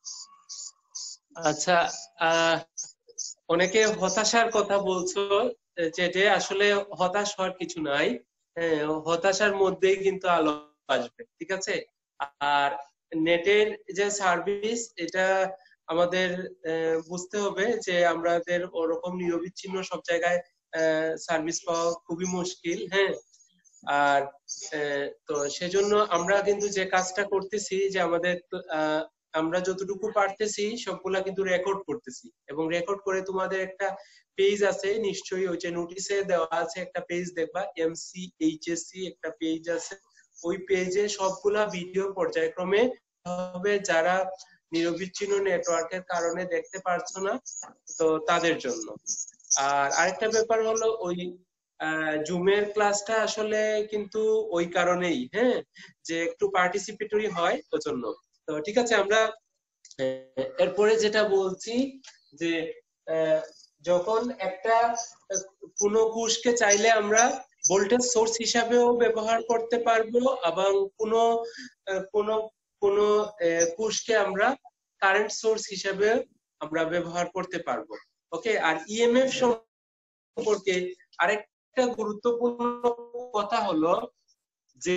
আচ্ছা, আহ অনেকে হতাশার কথা বলছো, চেটে আসলে হতাশ হওয়ার কিছু নাই। হ্যাঁ, হতাশার মধ্যেই কিন্তু আলো আসবে, ঠিক আছে। আর নেটের যে সার্ভিস, এটা আমাদের আহ, বুঝতে হবে যে আমাদের ওরকম নিরবিচ্ছিন্ন সব জায়গায় সার্ভিস পাওয়া খুবই মুশকিল। হ্যাঁ, আর আহ, তো সেজন্য আমরা কিন্তু যে কাজটা করতেছি যে আমাদের আহ, আমরা যতটুকু পারতেছি সবগুলা কিন্তু রেকর্ড করতেছি, এবং রেকর্ড করে তোমাদের একটা পেজ আছে নিশ্চয়ই, ওই যে নোটিশে দেওয়া আছে একটা পেজ দেখবা, এমসি এইচএসসি একটা পেজ আছে। ওই পেজে সবগুলা ভিডিও পর্যায়ক্রমে হবে, যারা নিরবিচ্ছিন্ন নেটওয়ার্কের কারণে দেখতে পারছো না তো তাদের জন্য। আর আরেকটা ব্যাপার হলো ওই জুমের ক্লাসটা আসলে কিন্তু ওই কারণেই, হ্যাঁ, যে একটু পার্টিসিপেটরি হয় ওজন্য। তো ঠিক আছে, আমরা আহ, এরপরে যেটা বলছি যে আহ, যখন একটা আহ, কোনো কোষকে চাইলে আমরা ভোল্টেজ সোর্স হিসাবেও ব্যবহার করতে পারবো, এবং কোনো আহ, কোনো কোনো আহ, কোষকে আমরা কারেন্ট সোর্স হিসাবে আমরা ব্যবহার করতে পারবো। ওকে, আর ইএমএফ সম্পর্কে আরেকটা গুরুত্বপূর্ণ কথা হলো যে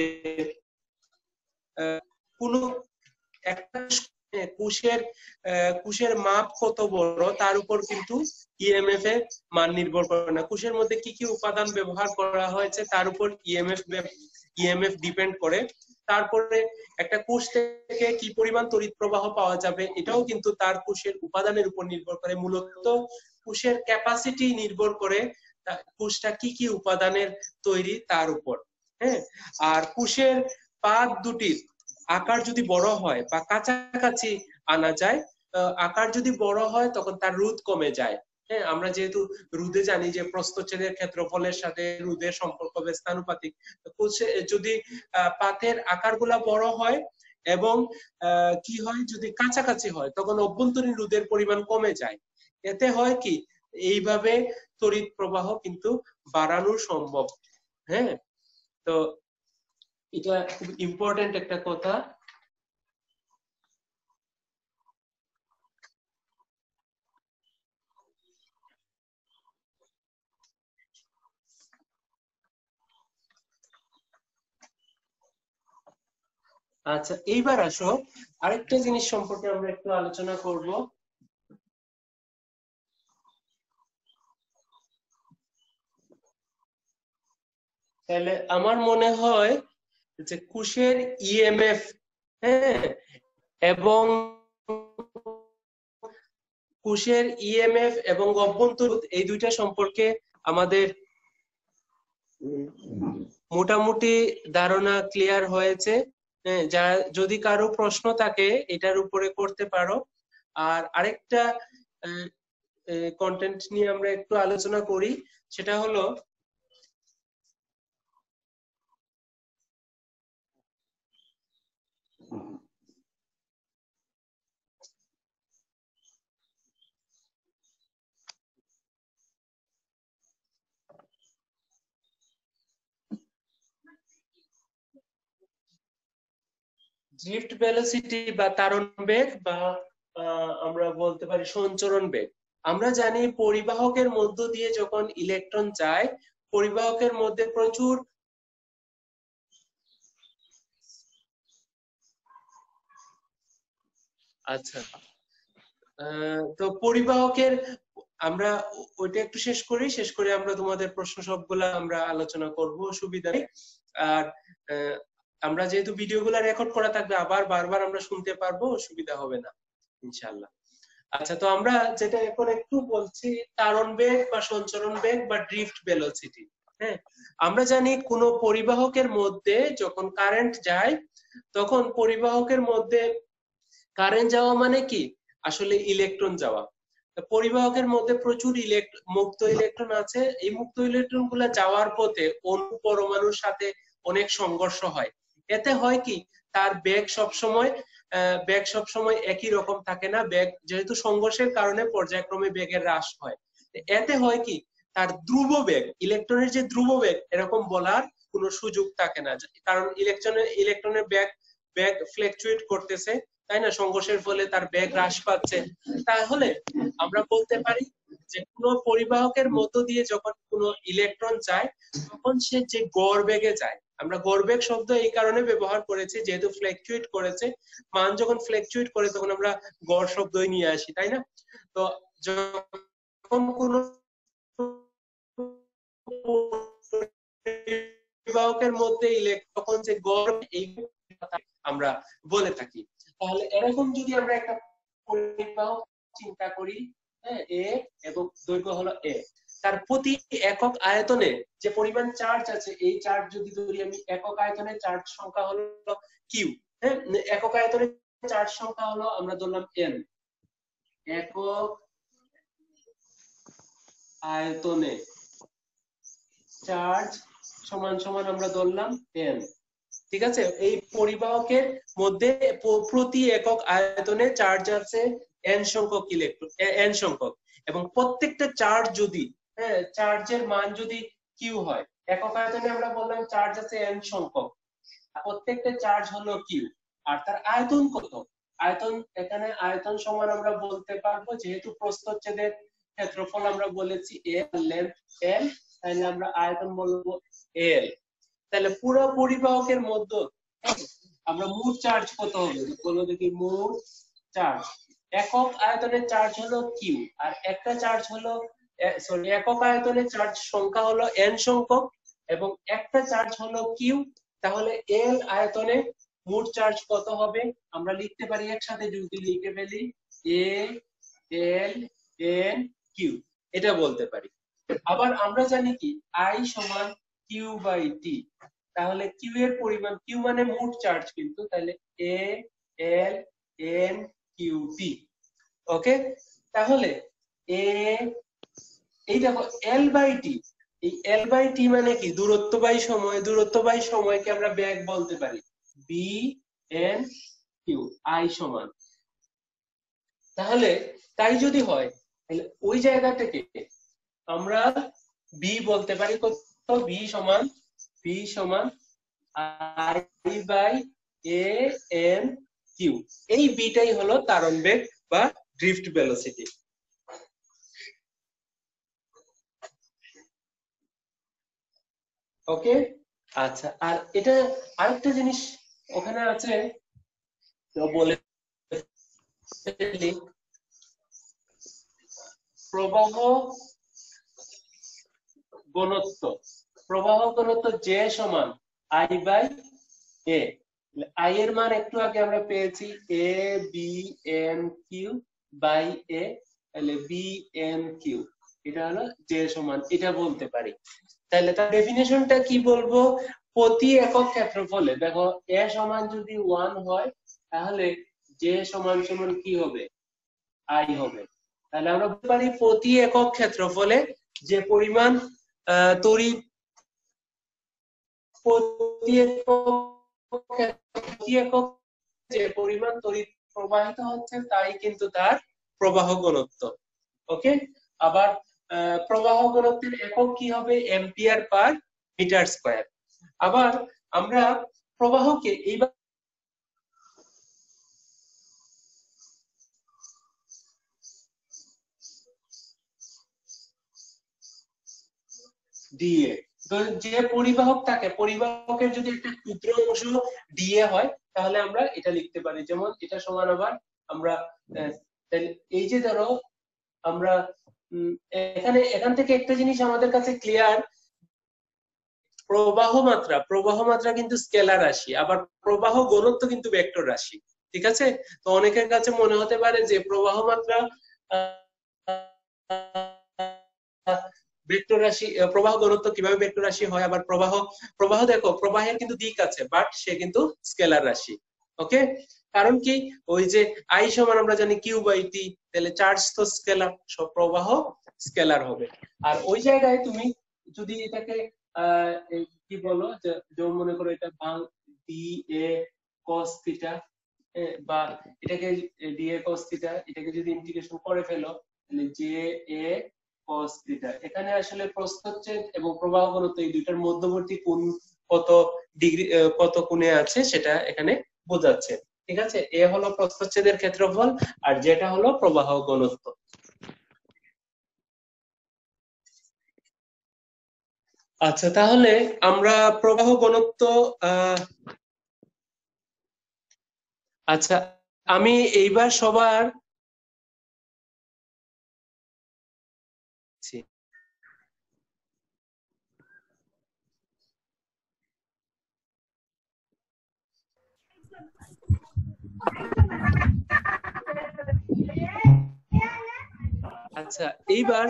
আহ, কোনো একটা কোষের আহ, কোষের মাপ কত বড় তার উপর কিন্তু ইএমএফ এর মান নির্ভর করে না। কোষের মধ্যে কি কি উপাদান ব্যবহার করা হয়েছে তার উপর ইএমএফ ইএমএফ ডিপেন্ড করে। তারপরে একটা কোষ থেকে কি পরিমাণ তড়িৎ প্রবাহ পাওয়া যাবে এটাও কিন্তু তার কোষের উপাদানের উপর নির্ভর করে। মূলত কোষের ক্যাপাসিটি নির্ভর করে কোষটা কি কি উপাদানের তৈরি তার উপর। হ্যাঁ, আর কোষের পাত দুটির আকার যদি বড় হয় বা কাছাকাছি আনা যায়, আকার যদি বড় হয় তখন তার রোধ কমে যায়। হ্যাঁ, আমরা যেহেতু রোধে জানি যে প্রস্থচ্ছেদের ক্ষেত্রফলের সাথে রোধের সম্পর্ক ব্যস্তানুপাতিক। যদি পাতের আকারগুলা বড় হয় এবং কি হয় যদি কাছাকাছি হয় তখন অভ্যন্তরীণ রোধের পরিমাণ কমে যায়। এতে হয় কি, এইভাবে তড়িৎ প্রবাহ কিন্তু বাড়ানো সম্ভব। হ্যাঁ, তো এটা খুব ইম্পর্টেন্ট একটা কথা। আচ্ছা, এইবার আসো আরেকটা জিনিস সম্পর্কে আমরা একটু আলোচনা করব। তাহলে আমার মনে হয় যে কোষের ইএমএফ, হ্যাঁ, এবং কোষের ইএমএফ এবং অভ্যন্তরীণ এই দুইটা সম্পর্কে আমাদের মোটামুটি ধারণা ক্লিয়ার হয়েছে। যা যদি কারো প্রশ্ন থাকে এটার উপরে করতে পারো। আর আরেকটা কন্টেন্ট নিয়ে আমরা একটু আলোচনা করি, সেটা হলো ড্রিফট ভেলোসিটি বা তারণ বেগ, বা আমরা বলতে পারি সঞ্চরণ বেগ। আমরা জানি পরিবাহকের মধ্য দিয়ে যখন ইলেকট্রন যায়, পরিবাহকের মধ্যে প্রচুর আচ্ছা তো পরিবাহকের আমরা ওইটা একটু শেষ করি, শেষ করে আমরা তোমাদের প্রশ্ন সবগুলা আমরা আলোচনা করব, অসুবিধা নেই। আর আমরা যেহেতু ভিডিওগুলা রেকর্ড করা থাকবে আবার বারবার আমরা শুনতে পারবো, অসুবিধা হবে না ইনশাআল্লাহ। আচ্ছা, তো আমরা যেটা এখন একটু বলছি তারণ বেগ বা সঞ্চরণ বেগ বা ড্রিফট ভেলোসিটি। হ্যাঁ, আমরা জানি কোন পরিবাহকের মধ্যে যখন কারেন্ট যায় তখন পরিবাহকের মধ্যে কারেন্ট যাওয়া মানে কি, আসলে ইলেকট্রন যাওয়া। পরিবাহকের মধ্যে প্রচুর মুক্ত ইলেকট্রন আছে। এই মুক্ত ইলেকট্রন গুলা যাওয়ার পথে অণু পরমাণুর সাথে অনেক সংঘর্ষ হয়। এতে হয় কি, তার বেগ সবসময় বেগ সবসময় একই রকম থাকে না। বেগ যেহেতু সংঘর্ষের কারণে পর্যায়ক্রমে বেগের হ্রাস হয়। এতে হয় কি, তার ধ্রুব বেগ, ইলেকট্রনের যে ধ্রুব বেগ এরকম বলার কোনো সুযোগ থাকে না, কারণ ইলেকট্রনের ইলেকট্রনের বেগ বেগ ফ্লাকচুয়েট করতেছে, তাই না, সংঘর্ষের ফলে তার বেগ হ্রাস পাচ্ছে। তাহলে আমরা বলতে পারি যে কোনো পরিবাহকের মধ্য দিয়ে যখন কোনো ইলেকট্রন যায় তখন সে যে গড়বেগে যায়, আমরা গড়বেগ শব্দ এই কারণে ব্যবহার করেছি যেহেতু ফ্ল্যাকচুয়েট করেছে, মান যখন ফ্ল্যাকচুয়েট করে তখন আমরা গড় শব্দই নিয়ে আসি, তাই না? তো যখন কোনো পরিবাহকের মধ্যে ইলেকট্রন যে গড় এই আমরা বলে থাকি। তাহলে এরকম যদি আমরা একটা পরিবাহক চিন্তা করি, হ্যাঁ, এ এবং দৈর্ঘ্য হলো এ, তার প্রতি একক আয়তনে যে পরিমাণ চার্জ আছে এই চার্জ যদি ধরি আমি, একক আয়তনে চার্জ সংখ্যা হলো কিউ, হ্যাঁ, একক আয়তনে চার্জ সংখ্যা হলো আমরা ধরলাম এন, একক আয়তনে চার্জ সমান সমান আমরা ধরলাম এন, ঠিক আছে? এই পরিবাহকের মধ্যে প্রতি একক আয়তনে চার্জ আছে এন সংখ্যক ইলেকট্রন, এন সংখ্যক, এবং প্রত্যেকটা চার্জ যদি, হ্যাঁ, চার্জের মান যদি কিউ হয়, একক আয়তনে আমরা বললাম চার্জ আছে এন সংখ্যক, প্রত্যেকটা চার্জ হলো কিউ, আর তার আয়তন কত? আয়তন, এখানে আয়তন সমান আমরা বলতে পারবো যেহেতু প্রস্থচ্ছেদের ক্ষেত্রফল আমরা বলেছি এল, লেন্থ এল, তাহলে আমরা আয়তন বলবো এল। তাহলে পুরো পরিবাহকের মধ্যে আমরা মোট চার্জ কত হবে বলো দেখি, মোট চার্জ, একক আয়তনের চার্জ হলো কিউ, আর একটা চার্জ হলো, সরি, একক আয়তনের চার্জ সংখ্যা হলো এন সংখ্যক এবং একটা চার্জ হলো কিউ। তাহলে এল আয়তনে মোট চার্জ কত হবে আমরা লিখতে পারি একসাথে, যদি লিখে ফেলি এ এল এন কিউ, এটা বলতে পারি। আবার আমরা জানি কি আই সমান কিউ বাই টি, তাহলে কিউ এর পরিমাণ, কিউ মানে মোট চার্জ কিন্তু, তাহলে এ এল এন কিউ টি। ওকে, তাহলে এ, এই দেখো এল বাই টি, এই এল বাই টি মানে কি দূরত্ব বাই সময়, দূরত্ব বাই সময়কে আমরা বেগ বলতে পারি, বি এন কিউ, আই সমান। তাহলে তাই যদি হয় তাহলে ওই জায়গা থেকে আমরা বি বলতে পারি কত, বি সমান, বি সমান I by A N Q, এই বিটাই হলো ত্বরণ বেগ বা ড্রিফট ভেলোসিটি। ওকে, আচ্ছা, আর এটা আরেকটা জিনিস ওখানে আছে, তো বলে প্রবাহ ঘনত্ব, প্রবাহ ঘনত্ব জে সমান আই বাই এ, আই এর মান একটু আগে আমরা পেয়েছি A B N Q by A, তাহলে বি এন কিউ, এটা হলো জে সমান, এটা বলতে পারি। তাহলে তার ডেফিনেশনটা কি বলবো, প্রতি একক ক্ষেত্রফলে, দেখো এ সমান যদি ওয়ান হয় তাহলে জে সমান সমান কি হবে, আই হবে। তাহলে আমরা বলতে পারি প্রতি একক ক্ষেত্রফলে যে পরিমাণ তড়িৎ, প্রতি একক যে পরিমাণ তড়িৎ প্রবাহিত হচ্ছে তাই কিন্তু তার প্রবাহ ঘনত্ব। ওকে, আবার প্রবাহ ঘনত্বের একক কি হবে, অ্যাম্পিয়ার পার মিটার স্কয়ার। আবার আমরা প্রবাহকে এইবার ডিএ, যে পরিবাহক থাকে, পরিবাহকের যদি একটা ক্ষুদ্র অংশ ডিএ হয় তাহলে আমরা এটা লিখতে পারি, যেমন এটা সমান, আবার আমরা এই যে ধরো আমরা এখানে, এখান থেকে একটা জিনিস আমাদের কাছে ক্লিয়ার, প্রবাহ মাত্রা, প্রবাহ মাত্রা কিন্তু স্কেলার রাশি, আবার প্রবাহ ঘনত্ব কিন্তু ভেক্টর রাশি, ঠিক আছে? তো অনেকের কাছে মনে হতে পারে যে প্রবাহ মাত্রা ভেক্টর রাশি, প্রবাহ ঘনত্ব কিভাবে ভেক্টর রাশি হয়, আবার প্রবাহ, প্রবাহ দেখো প্রবাহের কিন্তু দিক আছে বাট সে কিন্তু স্কেলার রাশি। ওকে, কারণ কি, ওই যে আই সমান আমরা জানি কিউ বাই টি, তাহলে চার্জ তো স্কেলার, সব প্রবাহ স্কেলার হবে। আর ওই জায়গায় তুমি যদি এটাকে আহ কি বলো, যে মনে করো এটা ডি এ কস থিটা, বা এটাকে ডি এ কস থিটা, এটাকে যদি ইন্টিগ্রেশন করে ফেলো তাহলে জে এ কস থিটা, এখানে আসলে প্রস্থচ্ছেদ এবং প্রবাহ ঘনত্ব এই দুইটার মধ্যবর্তী কোণ কত ডিগ্রি, কত কোণে আছে সেটা এখানে বোঝাচ্ছে, ঠিক আছে? এ হলো প্রস্থচ্ছেদের ক্ষেত্রফল আর যেটা হলো প্রবাহ ঘনত্ব। আচ্ছা, তাহলে আমরা প্রবাহ ঘনত্ব আহ আচ্ছা, আমি এইবার সবার আচ্ছা এইবার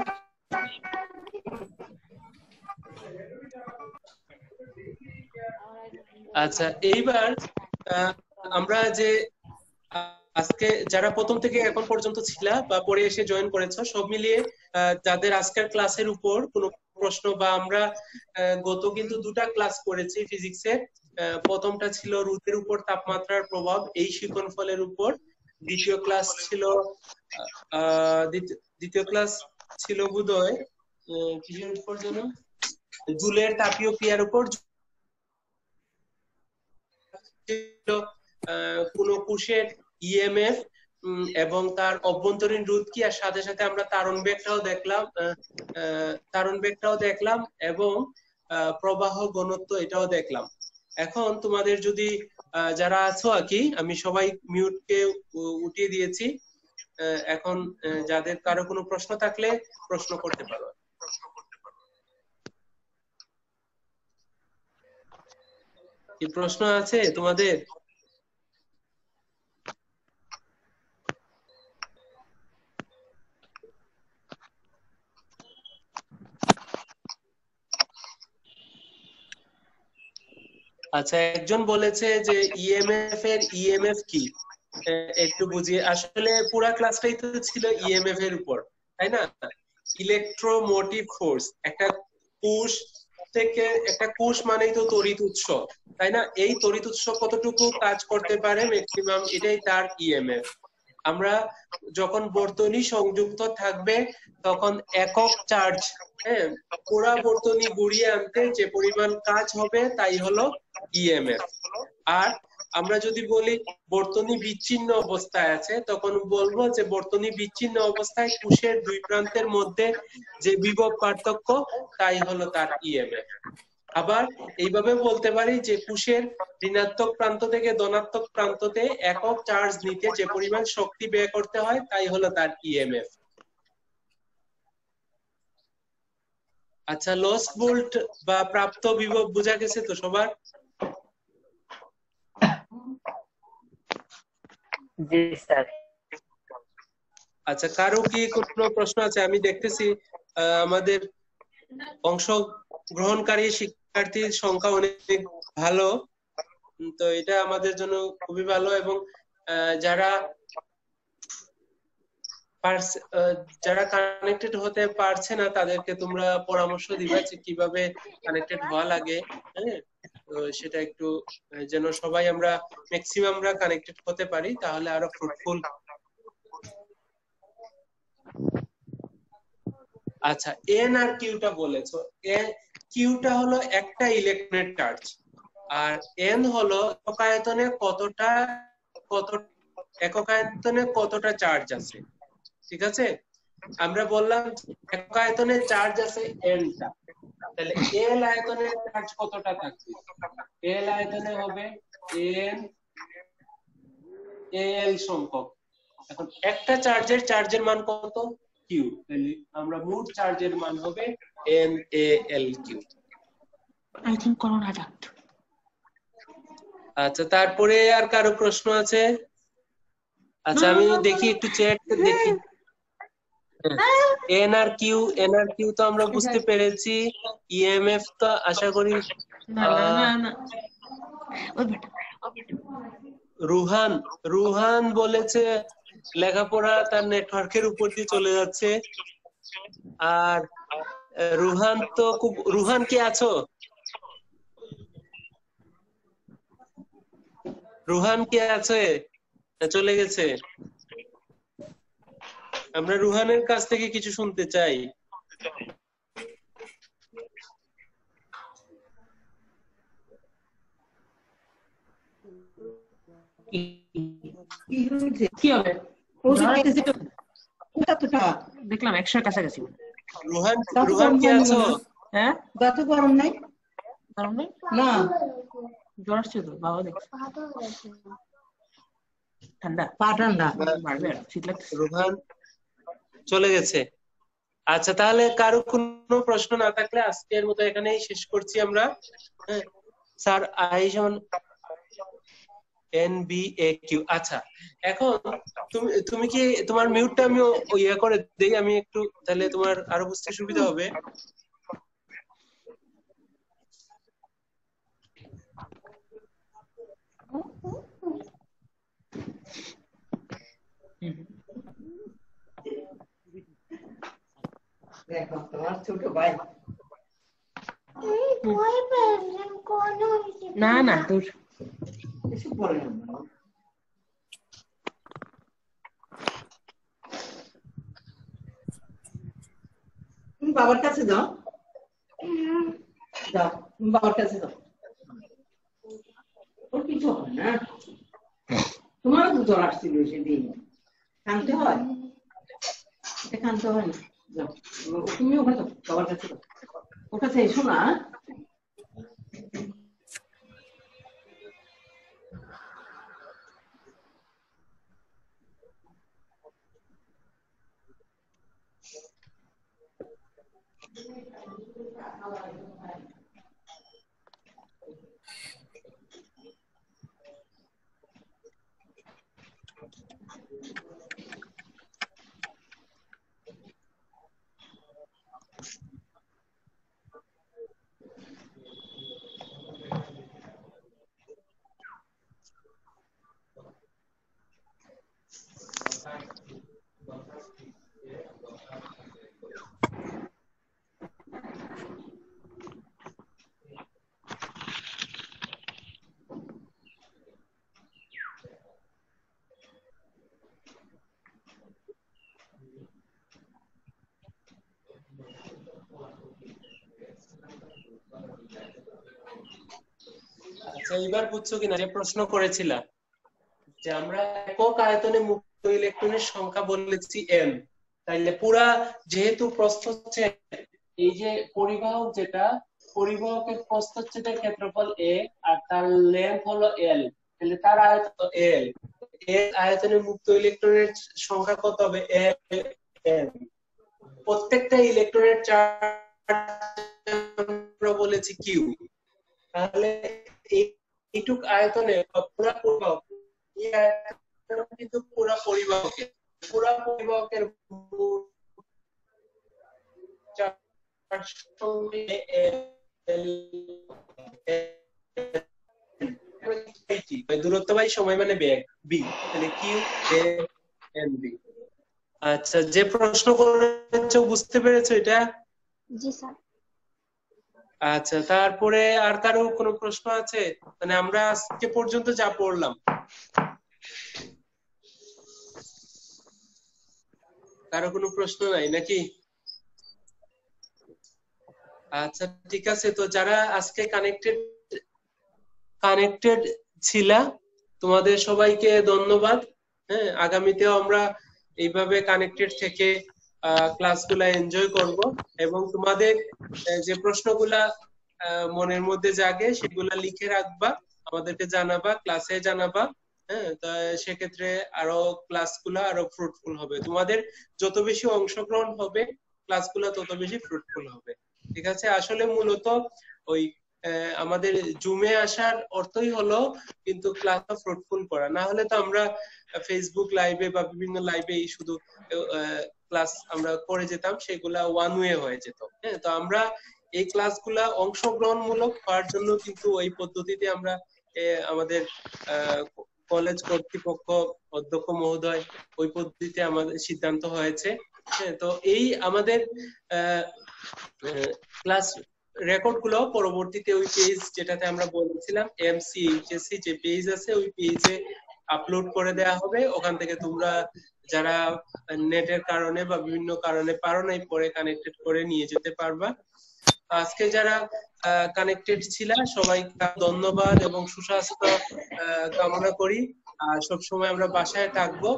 আচ্ছা এইবার আহ, আমরা যে আহ, আজকে যারা প্রথম থেকে এখন পর্যন্ত ছিলা বা পরে এসে জয়েন করেছো সব মিলিয়ে আহ, যাদের আজকের ক্লাসের উপর কোনো প্রশ্ন বা আমরা আহ, গত কিন্তু দুটা ক্লাস করেছি ফিজিক্সের। প্রথমটা ছিল রোদের উপর তাপমাত্রার প্রভাব এই শিকন ফলের উপর, দ্বিতীয় ক্লাস ছিল আহ দ্বিতীয়- দ্বিতীয় ক্লাস ছিল বোধহয় আহ, কিসের উপর যেন, জুলের তাপীয় ক্রিয়ার উপর ছিল আহ, কোনো কোষের ইএমএফ এবং তার অভ্যন্তরীণ রোধ কি, আর সাথে সাথে আমরা তারণ বেগটাও দেখলাম আহ, আহ, তারণ বেগটাও দেখলাম এবং আহ, প্রবাহ ঘনত্ব এটাও দেখলাম। এখন তোমাদের যদি আহ, যারা আছো আর কি, আমি সবাই মিউটকে উঠিয়ে দিয়েছি। আহ, এখন আহ, যাদের কারো কোনো প্রশ্ন থাকলে প্রশ্ন করতে পারো। কি প্রশ্ন আছে তোমাদের? আচ্ছা, একজন বলেছে যে ইএমএফ এর ইএমএফ কি, আহ, একটু বুঝিয়ে। আসলে পুরা ক্লাসটাই তো ছিল ইএমএফ এর উপর, তাই না? ইলেকট্রোমোটিভ ফোর্স, একটা কোষ থেকে, একটা কোষ মানেই তো তড়িৎ উৎস, তাই না? এই তড়িৎ উৎস কতটুকু কাজ করতে পারে ম্যাক্সিমাম, এটাই তার ইএমএফ। আমরা যখন বর্তনী সংযুক্ত থাকবে তখন একক চার্জ, হ্যাঁ, পুরা বর্তনী ঘুরিয়ে আনতে যে পরিমাণ কাজ হবে তাই হলো ইএমএফ। আর আমরা যদি বলি বর্তনী বিচ্ছিন্ন অবস্থায় আছে, তখন বলবো যে বর্তনী বিচ্ছিন্ন অবস্থায় কোষের দুই প্রান্তের মধ্যে যে বিভব পার্থক্য তাই হলো তার ইএমএফ। আবার এইভাবে বলতে পারি যে কোষের ঋণাত্মক প্রান্ত থেকে ধনাত্মক প্রান্ততে একক চার্জ নিতে যে পরিমাণ শক্তি ব্যয় করতে হয় তাই হলো তার ইএমএফ। আচ্ছা, লস ভোল্ট বা প্রাপ্ত বিভব বোঝা গেছে তো সবার? জি স্যার। আচ্ছা, কারো কি কোনো প্রশ্ন আছে? আমি দেখতেছি আহ, আমাদের অংশগ্রহণকারী শিক্ষার্থীর সংখ্যা অনেক ভালো, উম, তো এটা আমাদের জন্য খুবই ভালো। এবং আহ, যারা পারছে- আহ, যারা কানেক্টেড হতে পারছে না তাদেরকে তোমরা পরামর্শ দিবা যে কিভাবে কানেক্টেড হওয়া লাগে, হ্যাঁ। তো সেটা একটু আহ, যেন সবাই আমরা ম্যাক্সিমাম আমরা কানেক্টেড হতে পারি, তাহলে আরো ফ্রুটফুল। আচ্ছা, এন আর কিউটা বলেছো, কিউটা হলো একটা ইলেকট্রনের চার্জ, আর এন হলো একক আয়তনে কতটা কত একক আয়তনে কতটা চার্জ আছে, ঠিক আছে? আমরা বললাম একক আয়তনে চার্জ আছে এনটা, তাহলে এল আয়তনের চার্জ কতটা থাকবে? এল আয়তনে হবে এন এল সংখ্যক। এখন একটা চার্জের চার্জের মান কত? কিউ, তাহলে আমরা মোট চার্জের মান হবে N A L Q. I think করোনা যাক। আচ্ছা, তারপরে আর কারো প্রশ্ন আছে? আচ্ছা, আমি দেখি একটু চ্যাট দেখি। N R Q, N R Q তো আমরা বুঝতে পেরেছি। ইএমএফ তো আশা করি না না না না ওই বেটা রুহান রুহান বলেছে লেখাপড়া তার নেটওয়ার্কের উপর দিয়ে চলে যাচ্ছে। আর আহ, রুহান তো খুব, রুহান কি আছো? রুহান কি আছে? না চলে গেছে? আমরা রুহানের কাছ থেকে কিছু শুনতে চাই। কি হবে কতটা দেখলাম একশোর কাছাকাছি। রুহান রুহান কি আছো? হ্যাঁ গত গরম নাই গরম নেই না জ্বর আসছে তো বাবা দেখছে ঠান্ডা পা ঠান্ডা বাড়বে আর শীত লাগছে রোহান চলে গেছে। আচ্ছা তাহলে কারো কোনো প্রশ্ন না থাকলে আজকের মতো এখানেই শেষ করছি আমরা। হ্যাঁ স্যার আইজন এন বি এ কিউ। আচ্ছা এখন তুমি তুমি কি তোমার মিউটটা আমি ইয়ে করে দেই আমি একটু, তাহলে তোমার আরো বুঝতে সুবিধা হবে। দেখো তোমার ছোট ভাই না না তোর এসব বলে না তুমি বাবার কাছে যাও যাও তুমি বাবার কাছে যাও ওর কিছু হয় না তোমারও তো জ্বর আসছিল সেদিন কানতে হয় এটা কানতে হয় না যাও তুমি ওখানে যাও বাবার কাছে যাও ওর কাছে এসো না আচ্ছা এবার বুঝছো কিনা যে প্রশ্ন করেছিলা যে আমরা একক আয়তনে মুক্ত ইলেকট্রনের সংখ্যা বলেছি এম, তাইলে পুরা যেহেতু প্রস্থচ্ছেদ এই যে পরিবাহক যেটা পরিবাহকের প্রস্থচ্ছেদের ক্ষেত্রফল এ আর তার লেন্থ হলো এল, তাহলে তার আয়তন এল, এর আয়তনে মুক্ত ইলেকট্রনের সংখ্যা কত হবে এম। প্রত্যেকটা ইলেকট্রনের চার্জ আমরা বলেছি কিউ, তাহলে এইটুক আয়তনে পুরা পরিবাহক কিন্তু পুরা পরিবাহকের পুরা পরিবাহকের দূরত্ব বাই সময় মানে বেগ বি, তাহলে কিউ এ এম বি। আচ্ছা যে প্রশ্ন করেছো বুঝতে পেরেছো এটা? জি স্যার। আচ্ছা তারপরে আর কারো কোনো প্রশ্ন আছে? মানে আমরা আজকে পর্যন্ত যা পড়লাম কারো কোনো প্রশ্ন নাই নাকি? আচ্ছা ঠিক আছে, তো যারা আজকে কানেক্টেড কানেক্টেড ছিলা তোমাদের সবাইকে ধন্যবাদ। হ্যাঁ আগামীতেও আমরা এইভাবে কানেক্টেড থেকে ক্লাসগুলা এনজয় করব এবং তোমাদের যে প্রশ্নগুলা মনের মধ্যে জাগে সেগুলা লিখে রাখবা, আমাদেরকে জানাবা, ক্লাসে জানাবা। হ্যাঁ তা সেক্ষেত্রে আরো ক্লাসগুলা আরো ফ্রুটফুল হবে, তোমাদের যত বেশি অংশগ্রহণ হবে ক্লাসগুলা তত বেশি ফ্রুটফুল হবে। ঠিক আছে, আসলে মূলত ওই আমাদের জুমে আসার অর্থই হলো কিন্তু ক্লাসটা ফ্রুটফুল করা, না হলে তো আমরা ফেসবুক লাইভে বা বিভিন্ন লাইভে শুধু ক্লাস আমরা করে যেতাম, সেগুলা ওয়ান ওয়ে হয়ে যেত। হ্যাঁ তো আমরা এই ক্লাসগুলা অংশগ্রহণমূলক হওয়ার জন্য কিন্তু ওই পদ্ধতিতে আমরা আমাদের কলেজ কর্তৃপক্ষ অধ্যক্ষ মহোদয় ওই পদ্ধতিতে আমাদের সিদ্ধান্ত হয়েছে। হ্যাঁ তো এই আমাদের ক্লাস রেকর্ড গুলো পরবর্তীতে ওই পেজ যেটাতে আমরা বলেছিলাম এমসিএইচএসসি যে পেজ আছে ওই পেজে আপলোড করে দেওয়া হবে। ওখান থেকে তোমরা যারা নেটের কারণে বা বিভিন্ন কারণে পারো নাই পরে কানেক্টেড করে নিয়ে যেতে পারবা। আজকে যারা কানেক্টেড ছিল সবাইকে ধন্যবাদ এবং সুস্বাস্থ্য কামনা করি। আর সবসময় আমরা বাসায় থাকবো,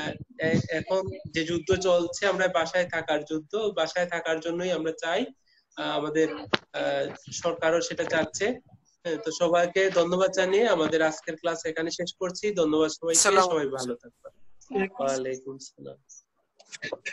এখন যে যুদ্ধ চলছে আমরা বাসায় থাকার যুদ্ধ, বাসায় থাকার জন্যই আমরা চাই। আহ, আমাদের আহ, সরকারও সেটা চাচ্ছে। হ্যাঁ, তো সবাইকে ধন্যবাদ জানিয়ে আমাদের আজকের ক্লাস এখানে শেষ করছি। ধন্যবাদ সবাইকে, সবাই ভালো থাকবেন। ওয়ালাইকুম সালাম।